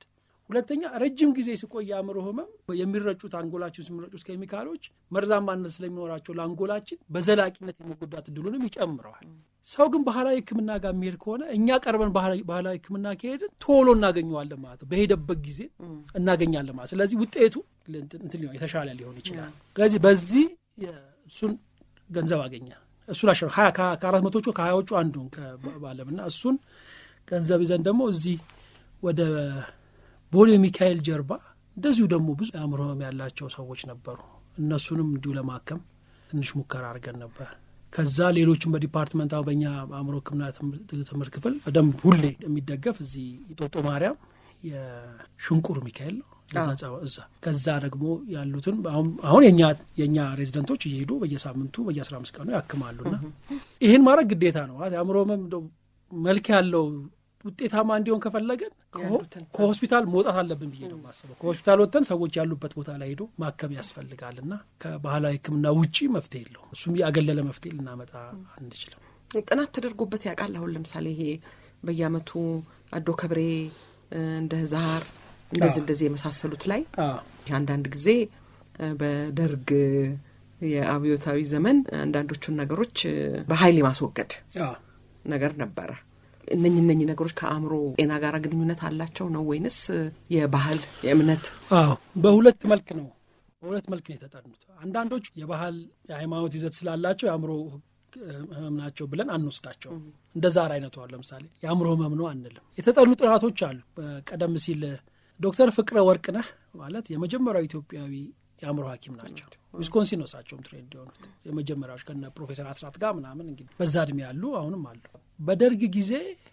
Speaker 3: ሁለተኛ ረጅም ጊዜ ሲቆይ አእምሮ ህመም የሚረጩት አንጎላችን የሚረጩት ኬሚካሎች መርዛማነት ስለሚኖራቸው ለአንጎላችን በዘላቂነት የመጎዳት እድሉንም ይጨምራል። ሰው ግን ባህላዊ ህክምና ጋር የሚሄድ ከሆነ እኛ ቀርበን ባህላዊ ህክምና ከሄድን ቶሎ እናገኘዋለን ማለት ነው። በሄደበት ጊዜ እናገኛለን ማለት። ስለዚህ ውጤቱ እንትን ሊሆን የተሻለ ሊሆን ይችላል። ስለዚህ በዚህ እሱን ገንዘብ አገኘ። እሱን አሸር ሀያ ከአራት መቶቹ ከሀያዎቹ አንዱን ከባለምና እሱን ገንዘብ ይዘን ደግሞ እዚህ ወደ ቦሌ ሚካኤል ጀርባ እንደዚሁ ደግሞ ብዙ አእምሮ ህመም ያላቸው ሰዎች ነበሩ። እነሱንም እንዲሁ ለማከም ትንሽ ሙከራ አድርገን ነበር። ከዛ ሌሎችም በዲፓርትመንት አው በእኛ አእምሮ ህክምና ትምህርት ክፍል በደንብ ሁሌ የሚደገፍ እዚህ ኢጦጦ ማርያም የሽንቁር ሚካኤል ነው እዛ ከዛ ደግሞ ያሉትን አሁን አሁን የኛ የኛ ሬዚደንቶች እየሄዱ በየሳምንቱ በየአስራ አምስት ቀኑ ያክማሉና ይሄን ማድረግ ግዴታ ነው። አእምሮ ህመም መልክ ያለው ውጤታማ እንዲሆን ከፈለገን ከሆስፒታል መውጣት አለብን ብዬ ነው ማሰበው። ከሆስፒታል ወጥተን ሰዎች ያሉበት ቦታ ላይ ሄዶ ማከም ያስፈልጋልና ከባህላዊ ህክምና ውጪ መፍትሄ የለው። እሱም ያገለለ መፍትሄ ልናመጣ አንችልም።
Speaker 2: ጥናት ተደርጎበት ያውቃል። አሁን ለምሳሌ ይሄ በየአመቱ አዶ ከብሬ እንደ ዛር እንደዚህ እንደዚህ የመሳሰሉት ላይ አንዳንድ ጊዜ በደርግ የአብዮታዊ ዘመን አንዳንዶቹን ነገሮች በኃይል ማስወገድ ነገር ነበር። እነኚህ እነኚህ ነገሮች ከአእምሮ ጤና ጋር ግንኙነት አላቸው ነው ወይንስ የባህል የእምነት?
Speaker 3: አዎ በሁለት መልክ ነው በሁለት መልክ ነው የተጠኑት። አንዳንዶች የባህል የሃይማኖት ይዘት ስላላቸው የአእምሮ ህመም ናቸው ብለን አንወስዳቸው። እንደ ዛር አይነቱ አለ ለምሳሌ የአእምሮ ህመም ነው አንልም። የተጠኑ ጥናቶች አሉ። ቀደም ሲል ዶክተር ፍቅረ ወርቅነህ ማለት የመጀመሪያው ኢትዮጵያዊ የአእምሮ ሐኪም ናቸው። ዊስኮንሲን ነው ሳቸውም ትሬንድ የሆኑት የመጀመሪያዎች ከነ ፕሮፌሰር አስራት ጋር ምናምን እንግዲህ በዛ እድሜ ያሉ አሁንም አሉ። በደርግ ጊዜ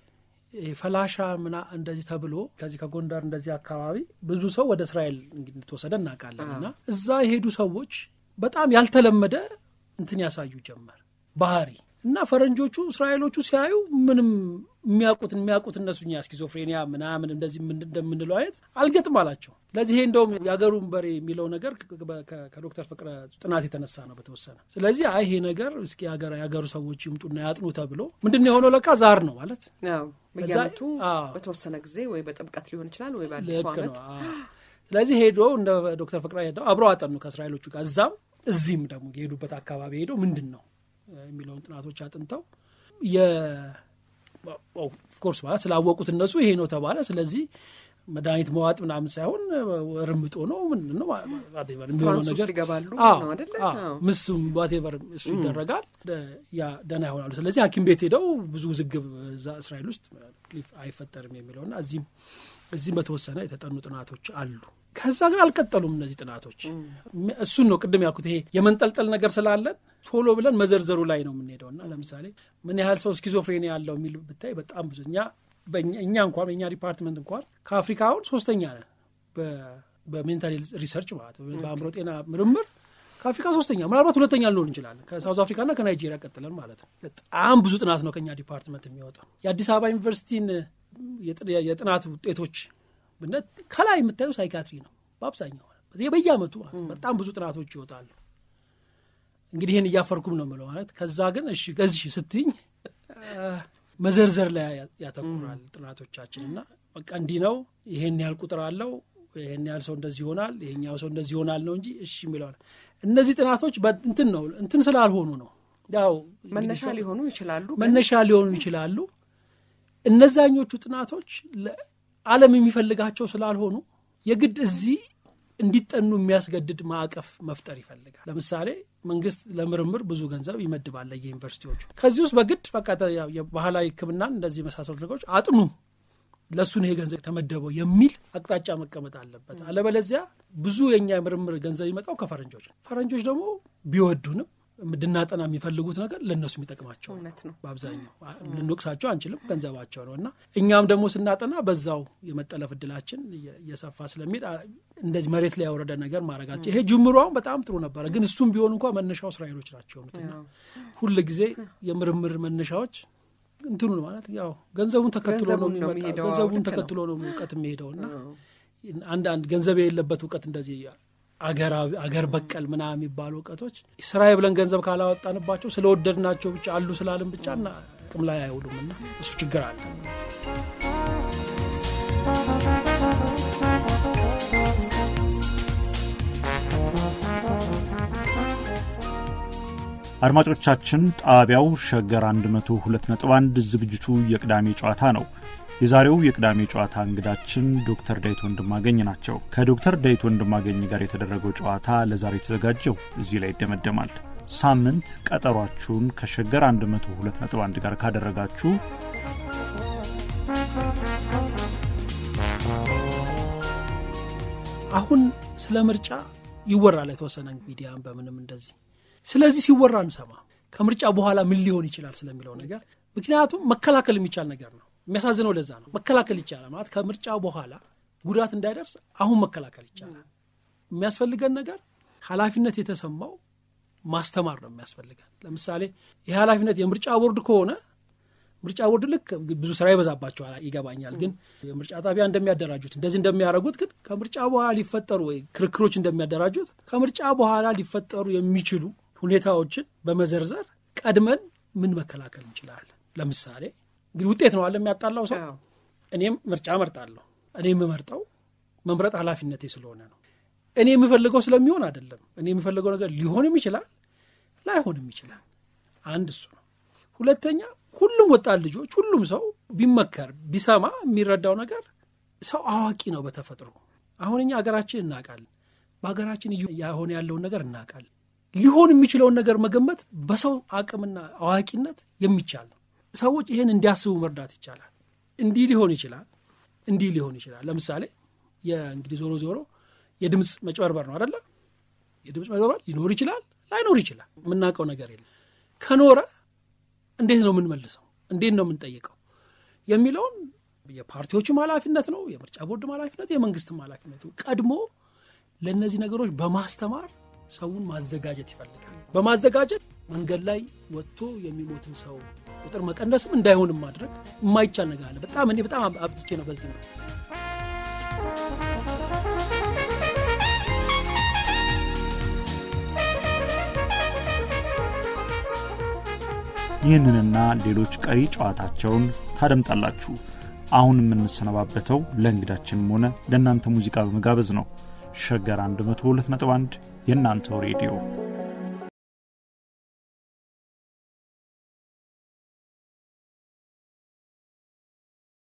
Speaker 3: ፈላሻ ምና እንደዚህ ተብሎ ከዚህ ከጎንደር እንደዚህ አካባቢ ብዙ ሰው ወደ እስራኤል እንግዲህ ተወሰደ እናቃለንና እዛ የሄዱ ሰዎች በጣም ያልተለመደ እንትን ያሳዩ ጀመር ባህሪ እና ፈረንጆቹ እስራኤሎቹ ሲያዩ ምንም የሚያቁት የሚያቁት እነሱኛ ስኪዞፍሬኒያ ምናምን እንደዚህ እንደምንለው አይነት አልገጥም አላቸው። ስለዚህ እንደውም ያገሩን በሬ የሚለው ነገር ከዶክተር ፍቅረ ጥናት የተነሳ ነው በተወሰነ። ስለዚህ አይ ይሄ ነገር እስኪ ያገራ ያገሩ ሰዎች ይምጡና ያጥኑ ተብሎ ምንድነው የሆነው ለካ ዛር ነው ማለት
Speaker 2: ነው። በየአመቱ በተወሰነ ጊዜ ወይ በጥምቀት ሊሆን ይችላል ወይ ባለፈው አመት።
Speaker 3: ስለዚህ ሄዶ እንደ ዶክተር ፍቅረ ሄደው አብረው አጠኑ ከእስራኤሎቹ ጋር እዛም እዚህም ደግሞ የሄዱበት አካባቢ ሄደው ምንድነው የሚለውን ጥናቶች አጥንተው የ ኦፍ ኮርስ ማለት ስላወቁት እነሱ ይሄ ነው ተባለ። ስለዚህ መድኃኒት መዋጥ ምናምን ሳይሆን ርምጦ ነው ምንድነው ዋቴቨር እንደሆነ ነገር
Speaker 2: ይገባሉ ነው አይደል?
Speaker 3: ምስም ዋቴቨር እሱ ይደረጋል ያ ደና ይሆናሉ። ስለዚህ ሐኪም ቤት ሄደው ብዙ ዝግብ እዛ እስራኤል ውስጥ አይፈጠርም የሚለውና እዚህም እዚህም በተወሰነ የተጠኑ ጥናቶች አሉ። ከዛ ግን አልቀጠሉም እነዚህ ጥናቶች። እሱን ነው ቅድም ያልኩት ይሄ የመንጠልጠል ነገር ስላለን ቶሎ ብለን መዘርዘሩ ላይ ነው የምንሄደውና ለምሳሌ ምን ያህል ሰው ስኪዞፍሬኒያ ያለው የሚል ብታይ በጣም ብዙኛ በእኛ እንኳን በእኛ ዲፓርትመንት እንኳን ከአፍሪካ አሁን ሶስተኛ ነን በሜንታል ሪሰርች ማለት በአእምሮ ጤና ምርምር ከአፍሪካ ሶስተኛ ምናልባት ሁለተኛ ልንሆን እንችላለን ከሳውዝ አፍሪካና ከናይጄሪያ ቀጥለን ማለት ነው። በጣም ብዙ ጥናት ነው ከኛ ዲፓርትመንት የሚወጣው። የአዲስ አበባ ዩኒቨርሲቲን የጥናት ውጤቶች ብነት ከላይ የምታዩ ሳይካትሪ ነው በአብዛኛው በየአመቱ በጣም ብዙ ጥናቶች ይወጣሉ። እንግዲህ ይሄን እያፈርኩም ነው ማለት ማለት ከዛ ግን እሺ ገዝሽ ስትኝ መዘርዘር ላይ ያተኩራል ጥናቶቻችንና በቃ እንዲህ ነው ይሄን ያህል ቁጥር አለው ይሄን ያህል ሰው እንደዚህ ይሆናል ይሄኛው ሰው እንደዚህ ይሆናል ነው እንጂ እሺ የሚለው እነዚህ ጥናቶች እንትን ነው እንትን ስላልሆኑ ነው ያው
Speaker 2: መነሻ ሊሆኑ ይችላሉ
Speaker 3: መነሻ ሊሆኑ ይችላሉ። እነዛኞቹ ጥናቶች ዓለም የሚፈልጋቸው ስላልሆኑ የግድ እዚህ እንዲጠኑ የሚያስገድድ ማዕቀፍ መፍጠር ይፈልጋል። ለምሳሌ መንግስት ለምርምር ብዙ ገንዘብ ይመድባል ለዩኒቨርሲቲዎቹ። ከዚህ ውስጥ በግድ በቃ የባህላዊ ህክምናን እንደዚህ መሳሰሉ ነገሮች አጥኑ ለሱ ነው ገንዘብ ተመደበው የሚል አቅጣጫ መቀመጥ አለበት። አለበለዚያ ብዙ የኛ ምርምር ገንዘብ ይመጣው ከፈረንጆች ፈረንጆች ደግሞ ቢወዱንም ምድናጠና የሚፈልጉት ነገር ለነሱ የሚጠቅማቸው
Speaker 2: ነው።
Speaker 3: በአብዛኛው ልንወቅሳቸው አንችልም ገንዘባቸው ነውና እኛም ደግሞ ስናጠና በዛው የመጠለፍ እድላችን እየሰፋ ስለሚል እንደዚህ መሬት ላይ ያወረደ ነገር ማረጋቸው ይሄ ጅምሯው በጣም ጥሩ ነበር። ግን እሱም ቢሆን እንኳን መነሻው እስራኤሎች ናቸው እንትና ሁሉ ጊዜ የምርምር መነሻዎች እንትኑ ማለት ያው ገንዘቡን ተከትሎ ነው የሚመጣው ገንዘቡን ተከትሎ ነው ዕውቀት የሚሄደውና አንድ አንድ ገንዘብ የሌለበት ዕውቀት እንደዚህ አገር አገር በቀል ምናምን የሚባሉ ዕውቀቶች ስራዬ ብለን ገንዘብ ካላወጣንባቸው ስለወደድናቸው ብቻ አሉ ስላልን ብቻና ጥቅም ላይ አይውሉምና እሱ ችግር አለ።
Speaker 4: አድማጮቻችን ጣቢያው ሸገር one oh two point one ዝግጅቱ የቅዳሜ ጨዋታ ነው። የዛሬው የቅዳሜ ጨዋታ እንግዳችን ዶክተር ዳዊት ወንድማገኝ ናቸው። ከዶክተር ዳዊት ወንድማገኝ ጋር የተደረገው ጨዋታ ለዛሬ ተዘጋጀው እዚህ ላይ ይደመደማል። ሳምንት ቀጠሯችሁን ከሸገር one oh two point one ጋር ካደረጋችሁ
Speaker 3: አሁን ስለ ምርጫ ይወራል የተወሰነ ሚዲያም በምንም እንደዚህ ስለዚህ ሲወራ እንሰማ ከምርጫ በኋላ ምን ሊሆን ይችላል ስለሚለው ነገር ምክንያቱም መከላከል የሚቻል ነገር ነው የሚያሳዝነው ለዛ ነው መከላከል ይቻላል ማለት ከምርጫ በኋላ ጉዳት እንዳይደርስ አሁን መከላከል ይቻላል የሚያስፈልገን ነገር ኃላፊነት የተሰማው ማስተማር ነው የሚያስፈልገን ለምሳሌ የኃላፊነት የምርጫ ቦርድ ከሆነ ምርጫ ቦርድ ልክ ብዙ ስራ ይበዛባቸዋል ይገባኛል ግን የምርጫ ጣቢያ እንደሚያደራጁት እንደዚህ እንደሚያደርጉት ግን ከምርጫ በኋላ ሊፈጠሩ ወይ ክርክሮች እንደሚያደራጁት ከምርጫ በኋላ ሊፈጠሩ የሚችሉ ሁኔታዎችን በመዘርዘር ቀድመን ምን መከላከል እንችላለን ለምሳሌ ግን ውጤት ነው አለ የሚያጣላው ሰው እኔም ምርጫ መርጣለሁ እኔም መርጣው መምረጥ ኃላፊነቴ ስለሆነ ነው እኔ የምፈልገው ስለሚሆን አይደለም እኔ የምፈልገው ነገር ሊሆንም ይችላል ላይሆንም ይችላል አንድ እሱ ነው ሁለተኛ ሁሉም ወጣት ልጆች ሁሉም ሰው ቢመከር ቢሰማ የሚረዳው ነገር ሰው አዋቂ ነው በተፈጥሮ አሁንኛ ሀገራችን እናቃለን በሀገራችን ያሆነ ያለው ነገር እናቃለን ሊሆን የሚችለው ነገር መገመት በሰው አቅምና አዋቂነት የሚቻል ሰዎች ይሄን እንዲያስቡ መርዳት ይቻላል እንዲህ ሊሆን ይችላል እንዲህ ሊሆን ይችላል ለምሳሌ የእንግዲህ ዞሮ ዞሮ የድምጽ መጭበርበር ነው አይደለ የድምጽ መጭበርበር ሊኖር ይችላል ላይኖር ይችላል ምናቀው ነገር የለም ከኖረ እንዴት ነው ምን መልሰው እንዴት ነው ምን ጠይቀው የሚለው የፓርቲዎቹ ኃላፊነት ነው የምርጫ ቦርድ ኃላፊነት የመንግስት ኃላፊነት ቀድሞ ለነዚህ ነገሮች በማስተማር ሰውን ማዘጋጀት ይፈልጋል በማዘጋጀት መንገድ ላይ ወጥቶ የሚሞትን ሰው ቁጥር መቀነስም እንዳይሆንም ማድረግ የማይቻል ነገር አለ በጣም እኔ በጣም አብዝቼ ነው በዚህ ነው
Speaker 4: ይህንንና ሌሎች ቀሪ ጨዋታቸውን ታደምጣላችሁ አሁን ምን እንሰነባበተው ለእንግዳችንም ሆነ ለእናንተ ሙዚቃ በመጋበዝ ነው ሸገር one oh two point one የእናንተው ሬዲዮ